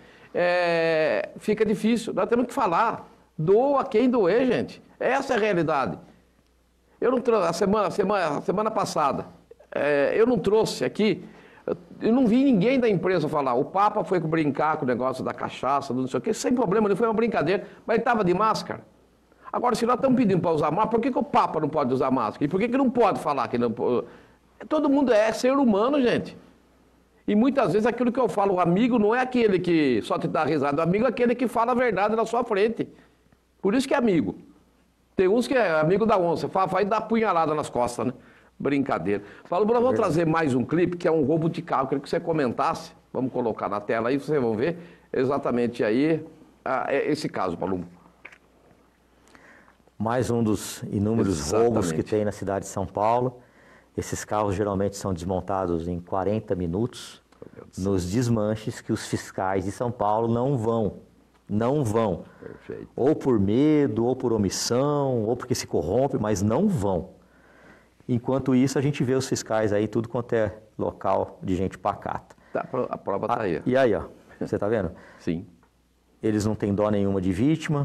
é, fica difícil. Nós temos que falar. Doa quem doer, gente. Essa é a realidade. Eu não trouxe, a semana, a semana, a semana passada, é, eu não trouxe aqui, eu não vi ninguém da imprensa falar, o Papa foi brincar com o negócio da cachaça, do não sei o quê, sem problema, não foi uma brincadeira, mas ele estava de máscara. Agora, se nós estamos pedindo para usar máscara, por que, que o Papa não pode usar máscara? E por que, que não pode falar que não pode? Todo mundo é ser humano, gente. E muitas vezes aquilo que eu falo, o amigo não é aquele que só te dá risada, o amigo é aquele que fala a verdade na sua frente. Por isso que é amigo. Tem uns que é amigo da onça, vai dar punhalada nas costas, né? Brincadeira. Fala, Bruno, vamos trazer mais um clipe que é um roubo de carro. Queria que você comentasse. Vamos colocar na tela aí, vocês vão ver exatamente aí ah, esse caso, Palumbo. Mais um dos inúmeros Exatamente. roubos que tem na cidade de São Paulo. Esses carros geralmente são desmontados em quarenta minutos nos desmanches que os fiscais de São Paulo não vão. Não vão. Perfeito. Ou por medo, ou por omissão, ou porque se corrompe, mas não vão. Enquanto isso, a gente vê os fiscais aí, tudo quanto é local de gente pacata. Tá, a prova está aí. E aí, ó, você tá vendo? Sim. Eles não têm dó nenhuma de vítima.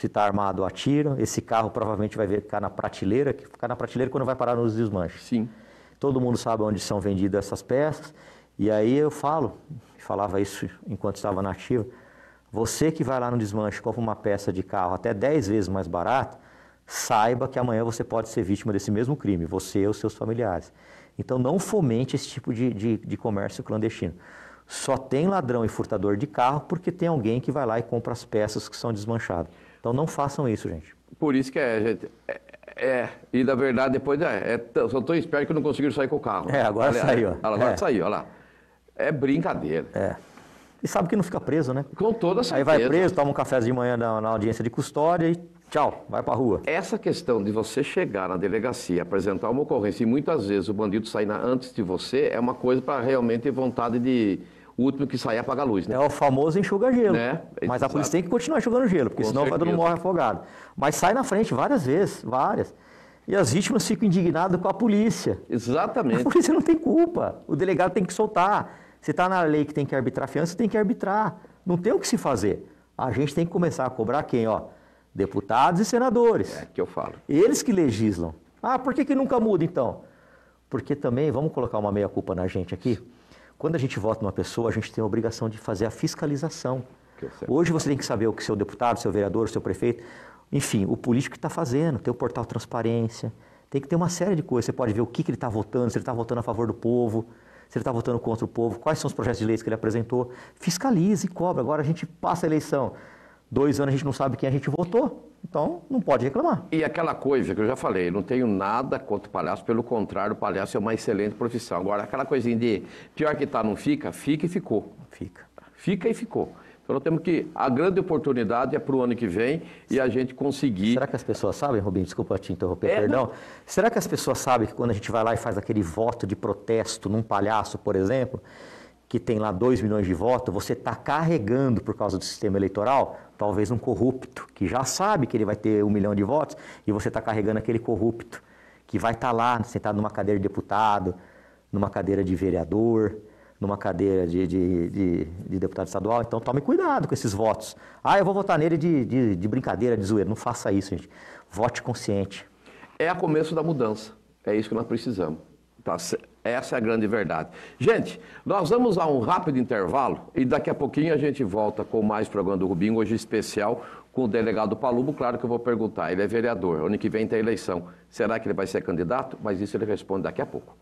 se está armado, atira. Esse carro provavelmente vai ficar na prateleira, que ficar na prateleira quando vai parar nos desmanches. Sim. Todo mundo sabe onde são vendidas essas peças. E aí eu falo, falava isso enquanto estava na ativa, você que vai lá no desmanche e compra uma peça de carro até dez vezes mais barata, saiba que amanhã você pode ser vítima desse mesmo crime, você e os seus familiares. Então não fomente esse tipo de, de, de comércio clandestino. Só tem ladrão e furtador de carro porque tem alguém que vai lá e compra as peças que são desmanchadas. Então não façam isso, gente. Por isso que é, gente. É, é e na verdade depois é, é só estou esperto que não conseguiram sair com o carro. É, agora Olha, saiu. Agora é. saiu, olha lá. É brincadeira. É. E sabe que não fica preso, né? Com toda certeza. Aí vai preso, toma um café de manhã na, na audiência de custódia e tchau, vai pra rua. Essa questão de você chegar na delegacia, apresentar uma ocorrência e muitas vezes o bandido sair na, antes de você é uma coisa para realmente ter vontade de o último que sair apagar a luz, né? É o famoso enxuga-gelo. Né? Mas Exato. a polícia tem que continuar enxugando gelo, porque Com senão certeza. vai todo mundo morre afogado. Mas sai na frente várias vezes, várias. E as vítimas ficam indignadas com a polícia. Exatamente. A polícia não tem culpa. O delegado tem que soltar. Se está na lei que tem que arbitrar fiança, tem que arbitrar. Não tem o que se fazer. A gente tem que começar a cobrar quem? Ó, deputados e senadores. É que eu falo. Eles que legislam. Ah, por que, que nunca muda então? Porque também, vamos colocar uma meia-culpa na gente aqui. Quando a gente vota numa pessoa, a gente tem a obrigação de fazer a fiscalização. Hoje você tem que saber o que seu deputado, seu vereador, seu prefeito, enfim, o político está fazendo. Tem o portal Transparência, tem que ter uma série de coisas. Você pode ver o que, que ele está votando, se ele está votando a favor do povo, se ele está votando contra o povo, quais são os projetos de leis que ele apresentou. Fiscalize e cobra. Agora a gente passa a eleição. Dois anos a gente não sabe quem a gente votou, então não pode reclamar. E aquela coisa que eu já falei, não tenho nada contra o palhaço, pelo contrário, o palhaço é uma excelente profissão. Agora, aquela coisinha de pior que tá, não fica, fica e ficou. Fica. Fica e ficou. Então nós temos que, a grande oportunidade é para o ano que vem e a gente conseguir... Será que as pessoas sabem, Rubinho, desculpa te interromper, É, perdão. não. Será que as pessoas sabem que quando a gente vai lá e faz aquele voto de protesto num palhaço, por exemplo, que tem lá dois milhões de votos, você está carregando por causa do sistema eleitoral, talvez um corrupto, que já sabe que ele vai ter um milhão de votos, e você está carregando aquele corrupto, que vai estar tá lá sentado numa cadeira de deputado, numa cadeira de vereador, numa cadeira de, de, de, de deputado estadual. Então tome cuidado com esses votos. Ah, eu vou votar nele de, de, de brincadeira, de zoeira. Não faça isso, gente. Vote consciente. É o começo da mudança. É isso que nós precisamos. Tá? Essa é a grande verdade. Gente, nós vamos a um rápido intervalo e daqui a pouquinho a gente volta com mais programa do Rubinho, hoje especial com o delegado Palumbo. Claro que eu vou perguntar, ele é vereador, ano que vem tem eleição. Será que ele vai ser candidato? Mas isso ele responde daqui a pouco.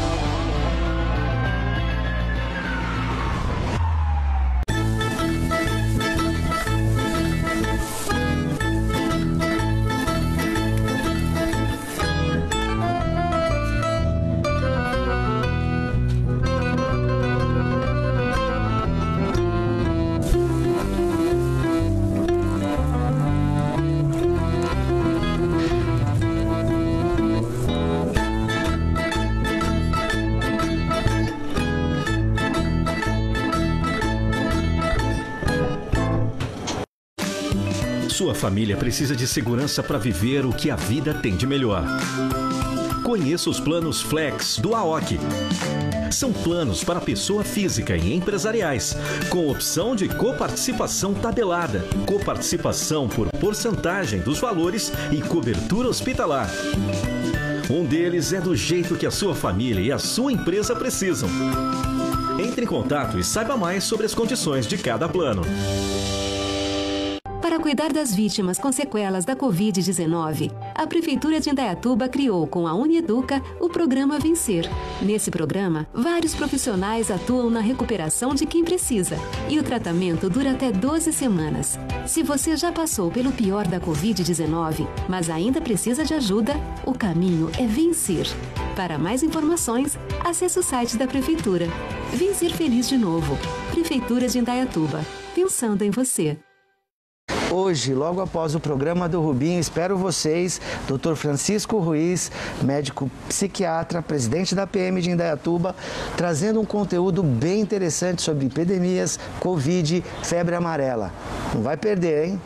Sua família precisa de segurança para viver o que a vida tem de melhor. Conheça os planos Flex do A O C. São planos para pessoa física e empresariais, com opção de coparticipação tabelada, coparticipação por porcentagem dos valores e cobertura hospitalar. Um deles é do jeito que a sua família e a sua empresa precisam. Entre em contato e saiba mais sobre as condições de cada plano. Para cuidar das vítimas com sequelas da covid dezenove, a Prefeitura de Indaiatuba criou com a Unieduca o programa Vencer. Nesse programa, vários profissionais atuam na recuperação de quem precisa e o tratamento dura até doze semanas. Se você já passou pelo pior da covid dezenove, mas ainda precisa de ajuda, o caminho é Vencer. Para mais informações, acesse o site da Prefeitura. Vencer feliz de novo. Prefeitura de Indaiatuba. Pensando em você. Hoje, logo após o programa do Rubinho, espero vocês, doutor Francisco Ruiz, médico psiquiatra, presidente da P M de Indaiatuba, trazendo um conteúdo bem interessante sobre epidemias, Covid, febre amarela. Não vai perder, hein?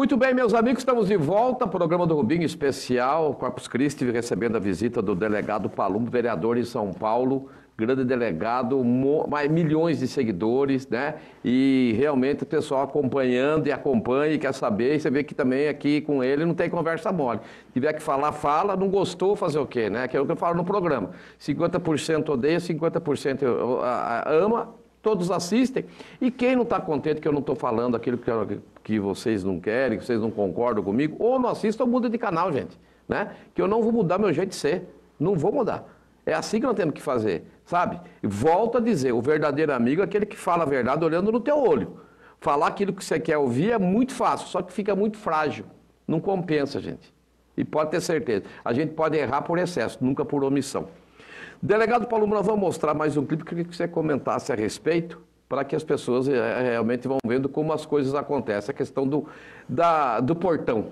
Muito bem, meus amigos, estamos de volta. Programa do Rubinho especial. Corpus Christi recebendo a visita do delegado Palumbo, vereador em São Paulo. Grande delegado, mais milhões de seguidores, né? E realmente o pessoal acompanhando e acompanha e quer saber. E você vê que também aqui com ele não tem conversa mole. Se tiver que falar, fala. Não gostou, fazer o quê, né? Que é o que eu falo no programa. cinquenta por cento odeia, cinquenta por cento ama. Todos assistem. E quem não está contente que eu não estou falando aquilo que, que vocês não querem, que vocês não concordam comigo, ou não assistam ou muda de canal, gente, né? Que eu não vou mudar meu jeito de ser. Não vou mudar. É assim que nós temos que fazer, sabe? E volto a dizer, o verdadeiro amigo é aquele que fala a verdade olhando no teu olho. Falar aquilo que você quer ouvir é muito fácil, só que fica muito frágil. Não compensa, gente. E pode ter certeza, a gente pode errar por excesso, nunca por omissão. Delegado Palumbo, nós vamos mostrar mais um clipe que eu queria que você comentasse a respeito, para que as pessoas é, realmente vão vendo como as coisas acontecem. A questão do, da, do portão.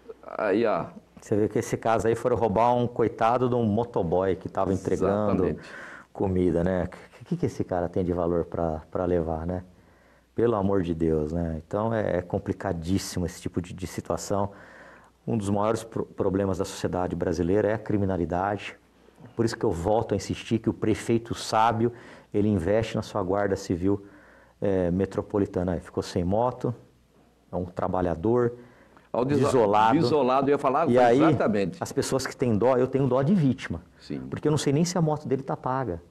Aí, ó. Você vê que esse caso aí foram roubar um coitado de um motoboy que estava entregando Exatamente. comida, né? O que, que esse cara tem de valor para levar, né? Pelo amor de Deus, né? Então é, é complicadíssimo esse tipo de, de situação. Um dos maiores pro problemas da sociedade brasileira é a criminalidade. Por isso que eu volto a insistir que o prefeito sábio, ele investe na sua guarda civil é, metropolitana. Ficou sem moto, é um trabalhador... Ao desolado. Desolado, eu ia falar e aí, exatamente. As pessoas que têm dó, eu tenho dó de vítima. Sim. Porque eu não sei nem se a moto dele está paga.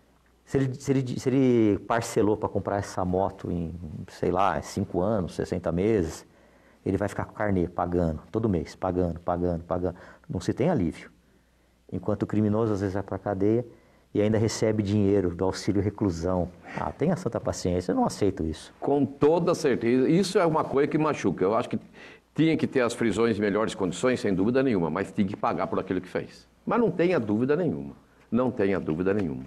Se ele, se ele, se ele parcelou para comprar essa moto em, sei lá, cinco anos, sessenta meses, ele vai ficar com o carnê pagando, todo mês, pagando, pagando, pagando. Não se tem alívio. Enquanto o criminoso às vezes vai para a cadeia e ainda recebe dinheiro do auxílio reclusão. Ah, tenha santa paciência, eu não aceito isso. Com toda certeza. Isso é uma coisa que machuca. Eu acho que tinha que ter as prisões em melhores condições, sem dúvida nenhuma, mas tinha que pagar por aquilo que fez. Mas não tenha dúvida nenhuma. Não tenha dúvida nenhuma.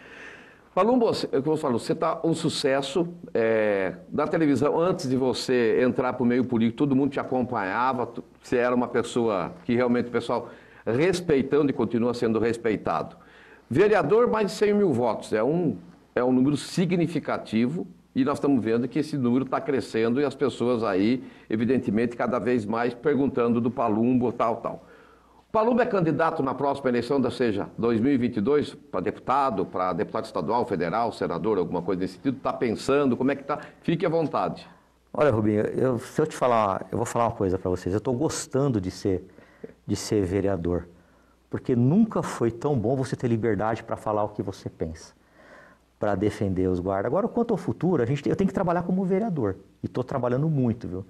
Palumbo, é o que eu falo, você está um sucesso é, na televisão. Antes de você entrar para o meio político, todo mundo te acompanhava. Você era uma pessoa que realmente o pessoal respeitando e continua sendo respeitado. Vereador, mais de cem mil votos. É um, é um número significativo. E nós estamos vendo que esse número está crescendo e as pessoas aí, evidentemente, cada vez mais perguntando do Palumbo, tal, tal. O Palumbo é candidato na próxima eleição, ou seja, dois mil e vinte e dois, para deputado, para deputado estadual, federal, senador, alguma coisa nesse sentido? Está pensando? Como é que está? Fique à vontade. Olha, Rubinho, eu, se eu te falar, eu vou falar uma coisa para vocês. Eu estou gostando de ser, de ser vereador, porque nunca foi tão bom você ter liberdade para falar o que você pensa, para defender os guardas. Agora, quanto ao futuro, a gente, eu tenho que trabalhar como vereador. E estou trabalhando muito, viu?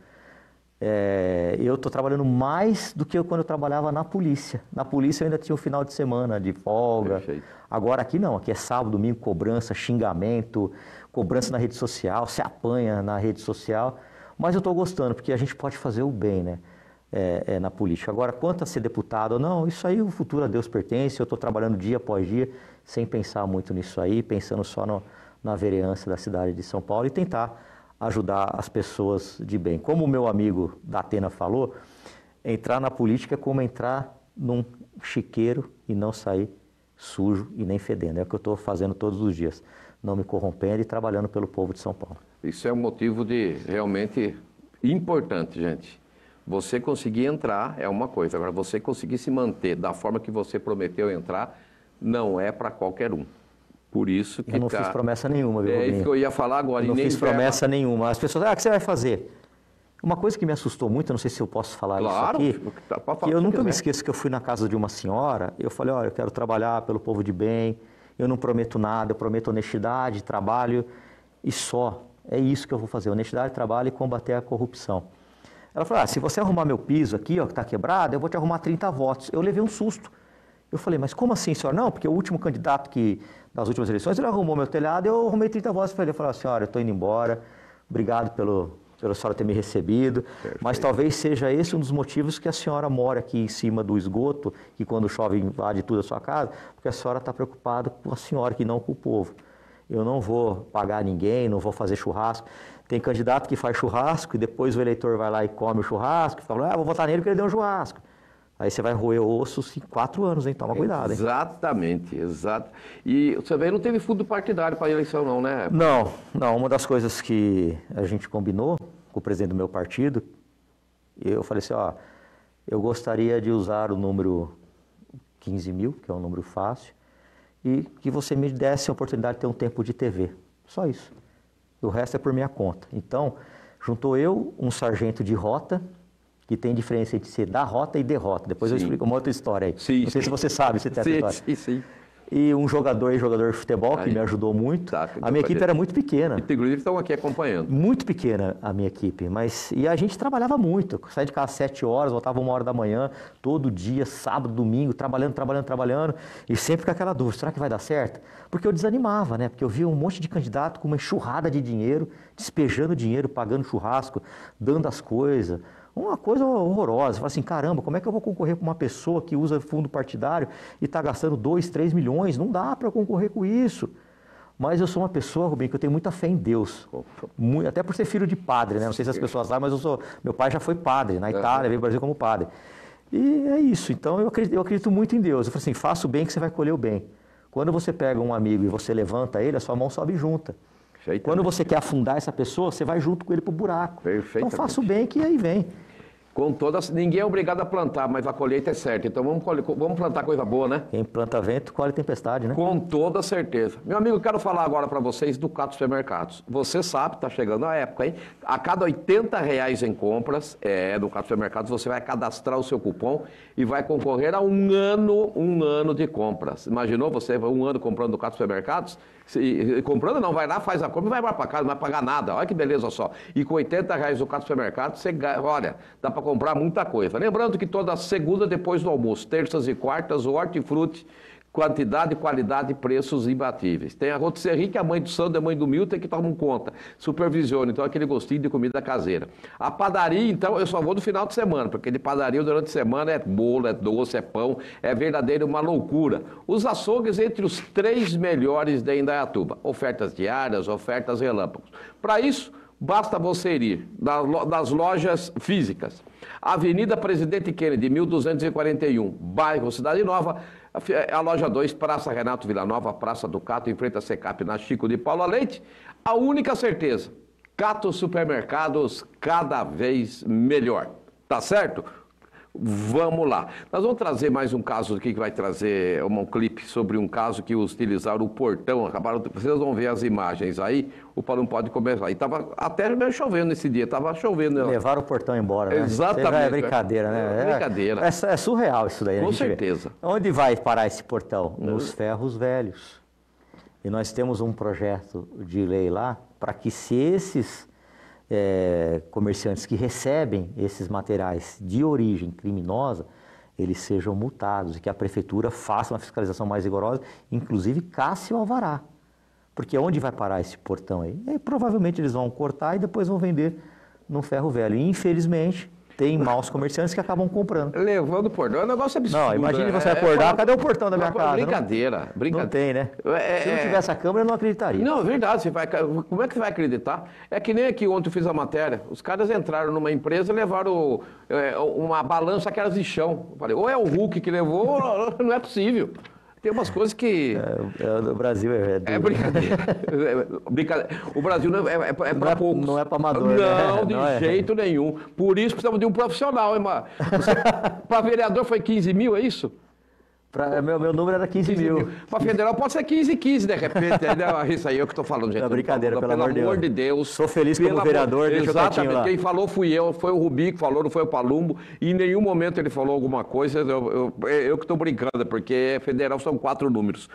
É, eu estou trabalhando mais do que eu, quando eu trabalhava na polícia. Na polícia eu ainda tinha o final de semana de folga. Perfeito. Agora aqui não, aqui é sábado, domingo, cobrança, xingamento, cobrança na rede social, se apanha na rede social. Mas eu estou gostando, porque a gente pode fazer o bem, né? É, é, na política. Agora, quanto a ser deputado ou não, isso aí o futuro a Deus pertence. Eu estou trabalhando dia após dia, sem pensar muito nisso aí, pensando só no, na vereança da cidade de São Paulo e tentar ajudar as pessoas de bem. Como o meu amigo da Atena falou, entrar na política é como entrar num chiqueiro e não sair sujo e nem fedendo. É o que eu estou fazendo todos os dias, não me corrompendo e trabalhando pelo povo de São Paulo. Isso é um motivo de realmente importante, gente. Você conseguir entrar é uma coisa, agora você conseguir se manter da forma que você prometeu entrar, não é para qualquer um. Por isso que eu não tá... fiz promessa nenhuma, viu, É isso que eu ia falar agora. Eu não nem fiz promessa nenhuma. As pessoas, ah, o que você vai fazer? Uma coisa que me assustou muito, eu não sei se eu posso falar claro, isso aqui, tá, pode falar que eu nunca quiser. me esqueço que eu fui na casa de uma senhora, eu falei, olha, eu quero trabalhar pelo povo de bem, eu não prometo nada, eu prometo honestidade, trabalho e só. É isso que eu vou fazer, honestidade, trabalho e combater a corrupção. Ela falou, ah, se você arrumar meu piso aqui, ó, que está quebrado, eu vou te arrumar trinta votos. Eu levei um susto. Eu falei, mas como assim, senhora? Não, porque o último candidato que, das últimas eleições, ele arrumou meu telhado e eu arrumei trinta votos. Eu falei, eu falei, senhora, eu estou indo embora, obrigado pelo, pela senhora ter me recebido, perfeito. Mas talvez seja esse um dos motivos que a senhora mora aqui em cima do esgoto, que quando chove invade tudo a sua casa, porque a senhora está preocupada com a senhora, que não com o povo. Eu não vou pagar ninguém, não vou fazer churrasco. Tem candidato que faz churrasco e depois o eleitor vai lá e come o churrasco e fala, ah, vou votar nele porque ele deu um churrasco. Aí você vai roer ossos em quatro anos, hein? Toma cuidado, hein? Exatamente, exato. E você vê, não teve fundo partidário para a eleição, não, né? Não, não. Uma das coisas que a gente combinou com o presidente do meu partido, E eu falei assim, ó, eu gostaria de usar o número quinze mil, que é um número fácil, e que você me desse a oportunidade de ter um tempo de T V. Só isso. O resto é por minha conta. Então, juntou eu, um sargento de rota, que tem diferença entre ser da rota e derrota. Depois sim. eu explico uma outra história aí. Sim. Não sei se você sabe se tem essa sim, história. Sim, sim. E um jogador e jogador de futebol que aí. me ajudou muito. Tá, a minha equipe era muito pequena. Inclusive estão aqui acompanhando. Muito pequena a minha equipe, mas e a gente trabalhava muito. Saía de casa às sete horas, voltava uma hora da manhã, todo dia, sábado, domingo, trabalhando, trabalhando, trabalhando. E sempre com aquela dúvida, será que vai dar certo? Porque eu desanimava, né? Porque eu via um monte de candidato com uma enxurrada de dinheiro, despejando dinheiro, pagando churrasco, dando as coisas. Uma coisa horrorosa. Fala assim, caramba, como é que eu vou concorrer com uma pessoa que usa fundo partidário e está gastando dois, três milhões? Não dá para concorrer com isso. Mas eu sou uma pessoa, Rubem, que eu tenho muita fé em Deus. Muito, até por ser filho de padre, né? Não sei se as pessoas sabem, mas eu sou, meu pai já foi padre na Itália, veio ao Brasil como padre. E é isso. Então eu acredito, eu acredito muito em Deus. Eu falo assim, faça o bem que você vai colher o bem. Quando você pega um amigo e você levanta ele, a sua mão sobe junta. Quando você quer afundar essa pessoa, você vai junto com ele para o buraco. Então faça o bem que aí vem. Com todas, ninguém é obrigado a plantar, mas a colheita é certa. Então vamos, vamos plantar coisa boa, né? Quem planta vento, colhe tempestade, né? Com toda certeza. Meu amigo, eu quero falar agora para vocês do Cato Supermercados. Você sabe, está chegando a época, hein? A cada oitenta reais em compras é, do Cato Supermercados, você vai cadastrar o seu cupom e vai concorrer a um ano, um ano de compras. Imaginou você um ano comprando do Cato Supermercados? Se, comprando não, vai lá, faz a compra e vai para casa, não vai pagar nada. Olha que beleza só. E com oitenta reais do Cato Supermercados, você ganha, olha, dá para comprar muita coisa. Lembrando que toda segunda depois do almoço, terças e quartas, o hortifruti, quantidade, qualidade e preços imbatíveis. Tem a rotisserie, que é a mãe do Sandro, a mãe do Milton, que tomam conta, supervisiona, então aquele gostinho de comida caseira. A padaria, então, eu só vou no final de semana, porque de padaria durante a semana é bolo, é doce, é pão, é verdadeiro uma loucura. Os açougues entre os três melhores de Indaiatuba. Ofertas diárias, ofertas relâmpagos. Para isso, basta você ir nas lojas físicas. Avenida Presidente Kennedy, mil duzentos e quarenta e um, bairro Cidade Nova, a loja dois, Praça Renato Villanova, Praça do Cato, em frente à Secap, na Chico de Paula Leite. A única certeza, Cato Supermercados cada vez melhor. Tá certo? Vamos lá. Nós vamos trazer mais um caso aqui que vai trazer um, um clipe sobre um caso que utilizaram o portão. Acabaram, vocês vão ver as imagens aí. O Paulo pode começar. E tava até meio chovendo nesse dia, estava chovendo. Levaram o portão embora, né? Exatamente. É brincadeira, né? É brincadeira. É, é surreal isso daí. Com certeza. Vê. Onde vai parar esse portão? Nos ferros velhos. E nós temos um projeto de lei lá para que se esses É, comerciantes que recebem esses materiais de origem criminosa, eles sejam multados e que a prefeitura faça uma fiscalização mais rigorosa, inclusive casse o alvará. Porque onde vai parar esse portão aí? É, provavelmente eles vão cortar e depois vão vender no ferro velho. E, infelizmente, tem maus comerciantes que acabam comprando. Levando o portão, é um negócio absurdo. Não, imagine você acordar, é, cadê o portão da minha uma, casa? Brincadeira, não, brincadeira. Não tem, né? É, Se não tivesse a câmera, eu não acreditaria. Não, é verdade. Você vai, como é que você vai acreditar? É que nem aqui ontem eu fiz a matéria. Os caras entraram numa empresa e levaram é, uma balança aquelas de chão. Eu falei, ou é o Hulk que levou, ou não é possível. Tem umas coisas que... É, é, o Brasil é... É, é brincadeira. É, brincadeira. O Brasil não é, é, é para é, poucos. Não é para amador, Não, né? de não jeito é. nenhum. Por isso precisamos de um profissional, hein, mano? Para vereador foi quinze mil, é isso? Pra, meu, meu número era quinze mil. Para federal pode ser quinze, quinze, de repente. Não, isso aí é o que eu estou falando, gente. Não, brincadeira, pelo, pelo amor de Deus. Deus. Sou feliz como pela, vereador, deixa exatamente, eu lá. Quem falou fui eu, foi o Rubi que falou, não foi o Palumbo. E em nenhum momento ele falou alguma coisa. Eu, eu, eu que estou brincando, porque federal são quatro números.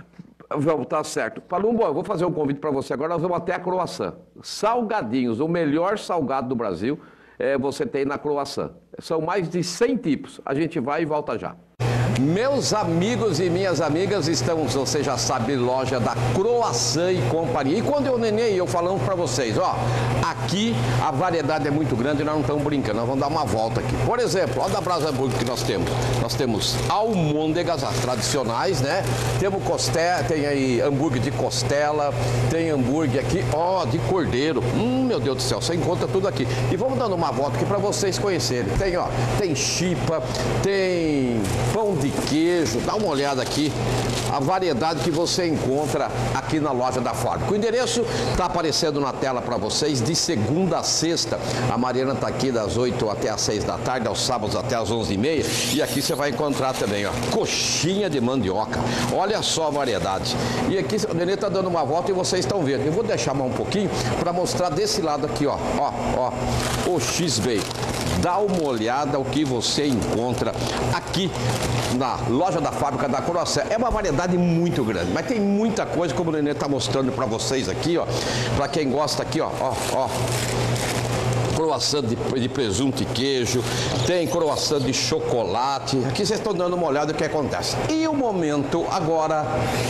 Tá certo. Palumbo, eu vou fazer um convite para você agora. Nós vamos até a Croissant. Salgadinhos, o melhor salgado do Brasil, é, você tem na Croissant. São mais de cem tipos. A gente vai e volta já. Meus amigos e minhas amigas, estamos, você já sabe, loja da Croissant e Companhia. E quando eu neném, eu falando para vocês, ó, aqui a variedade é muito grande e nós não estamos brincando, nós vamos dar uma volta aqui. Por exemplo, olha da Brasa Hambúrguer que nós temos. Nós temos almôndegas as tradicionais, né? Temos costela, tem aí hambúrguer de costela, tem hambúrguer aqui, ó, de cordeiro. Hum, meu Deus do céu, você encontra tudo aqui. E vamos dando uma volta aqui para vocês conhecerem. Tem, ó, tem chipa, tem pão de queijo. Dá uma olhada aqui, a variedade que você encontra aqui na loja da Fábrica. O endereço está aparecendo na tela para vocês de segunda a sexta. A Mariana está aqui das oito até as seis da tarde, aos sábados até as onze e meia. E aqui você vai encontrar também, ó, coxinha de mandioca. Olha só a variedade. E aqui o Nenê está dando uma volta e vocês estão vendo. Eu vou deixar mais um pouquinho para mostrar desse lado aqui, ó, ó, ó, o X-Bacon. Dá uma olhada o que você encontra aqui na loja da Fábrica da Croácia. É uma variedade muito grande, mas tem muita coisa, como o Nenê está mostrando para vocês aqui, ó. Para quem gosta aqui, ó, ó, ó. Croissant de, de presunto e queijo, tem croissant de chocolate. Aqui vocês estão dando uma olhada no que acontece. E o momento agora...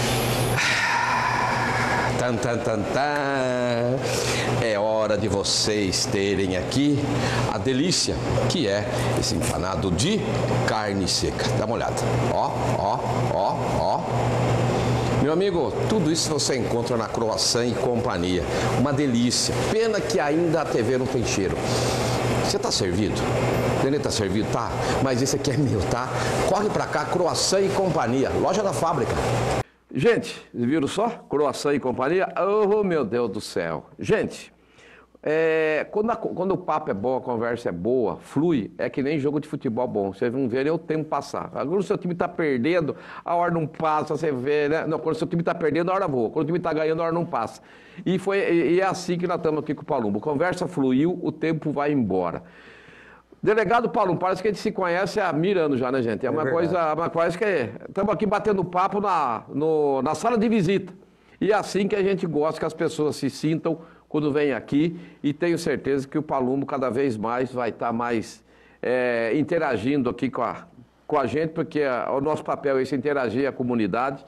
Tan, tan, tan, tan. É hora de vocês terem aqui a delícia que é esse empanado de carne seca. Dá uma olhada. Ó, ó, ó, ó. Meu amigo, tudo isso você encontra na Croissant e Companhia. Uma delícia. Pena que ainda a T V não tem cheiro. Você tá servido? O Nenê tá servido? Tá. Mas esse aqui é meu, tá? Corre pra cá, Croissant e Companhia. Loja da Fábrica. Gente, viram só? Croissant e Companhia? Oh, meu Deus do céu. Gente, é, quando, a, quando o papo é bom, a conversa é boa, flui, é que nem jogo de futebol bom. Vocês vão ver o tempo passar. Agora o seu time está perdendo, a hora não passa, você vê, né? Não, quando o seu time está perdendo, a hora voa. Quando o time está ganhando, a hora não passa. E, foi, e é assim que nós estamos aqui com o Palumbo. A conversa fluiu, o tempo vai embora. Delegado Paulo, parece que a gente se conhece há mil anos já, né, gente? É uma, é coisa, uma coisa que... Estamos aqui batendo papo na, no, na sala de visita. E é assim que a gente gosta que as pessoas se sintam quando vêm aqui. E tenho certeza que o Palumbo cada vez mais vai estar mais é, interagindo aqui com a, com a gente, porque a, o nosso papel é esse, interagir a comunidade.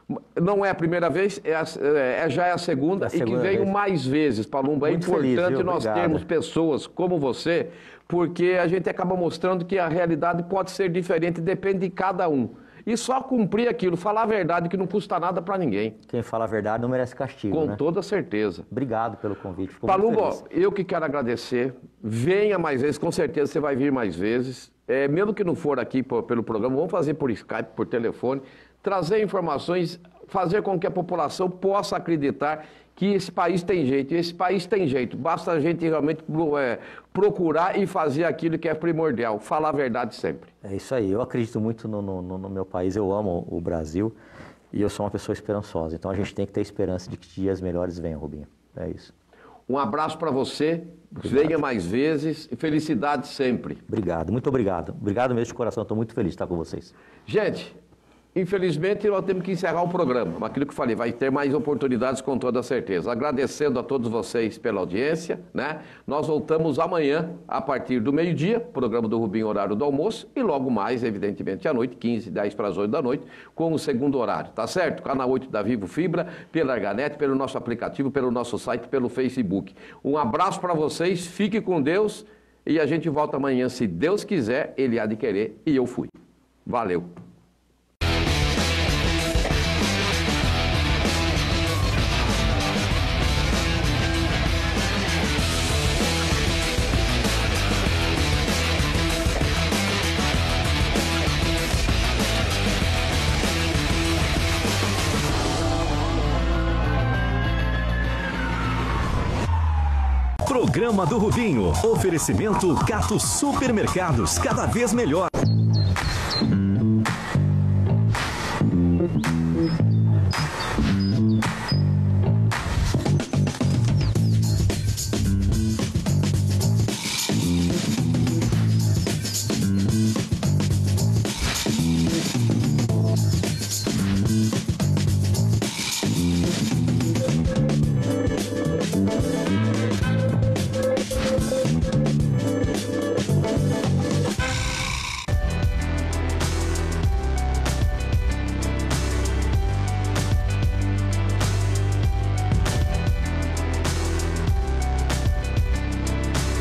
Não é a primeira vez, é, a, é já é a segunda, a segunda e que venham vez. mais vezes, Palumbo. É Muito importante feliz, nós termos pessoas como você, porque a gente acaba mostrando que a realidade pode ser diferente, depende de cada um. E só cumprir aquilo, falar a verdade, que não custa nada para ninguém. Quem fala a verdade não merece castigo, Com né? toda certeza. Obrigado pelo convite. Palumbo, eu que quero agradecer. Venha mais vezes, com certeza você vai vir mais vezes. É, mesmo que não for aqui por, pelo programa, vamos fazer por Skype, por telefone, trazer informações, fazer com que a população possa acreditar que esse país tem jeito. E esse país tem jeito. Basta a gente realmente é, procurar e fazer aquilo que é primordial. Falar a verdade sempre. É isso aí. Eu acredito muito no, no, no meu país. Eu amo o Brasil e eu sou uma pessoa esperançosa. Então a gente tem que ter esperança de que dias melhores venham, Rubinho. É isso. Um abraço para você. Obrigado. Venha mais vezes e felicidade sempre. Obrigado. Muito obrigado. Obrigado mesmo de coração. Estou muito feliz de estar com vocês. Gente... Infelizmente, nós temos que encerrar o programa. Aquilo que eu falei, vai ter mais oportunidades com toda certeza. Agradecendo a todos vocês pela audiência, né? Nós voltamos amanhã, a partir do meio-dia, programa do Rubinho, horário do almoço, e logo mais, evidentemente, à noite, quinze, dez para as oito da noite, com o segundo horário, tá certo? Canal oito da Vivo Fibra, pela Arganet, pelo nosso aplicativo, pelo nosso site, pelo Facebook. Um abraço para vocês, fique com Deus, e a gente volta amanhã, se Deus quiser, Ele há de querer, e eu fui. Valeu! Programa do Rubinho. Oferecimento Cato Supermercados, cada vez melhor.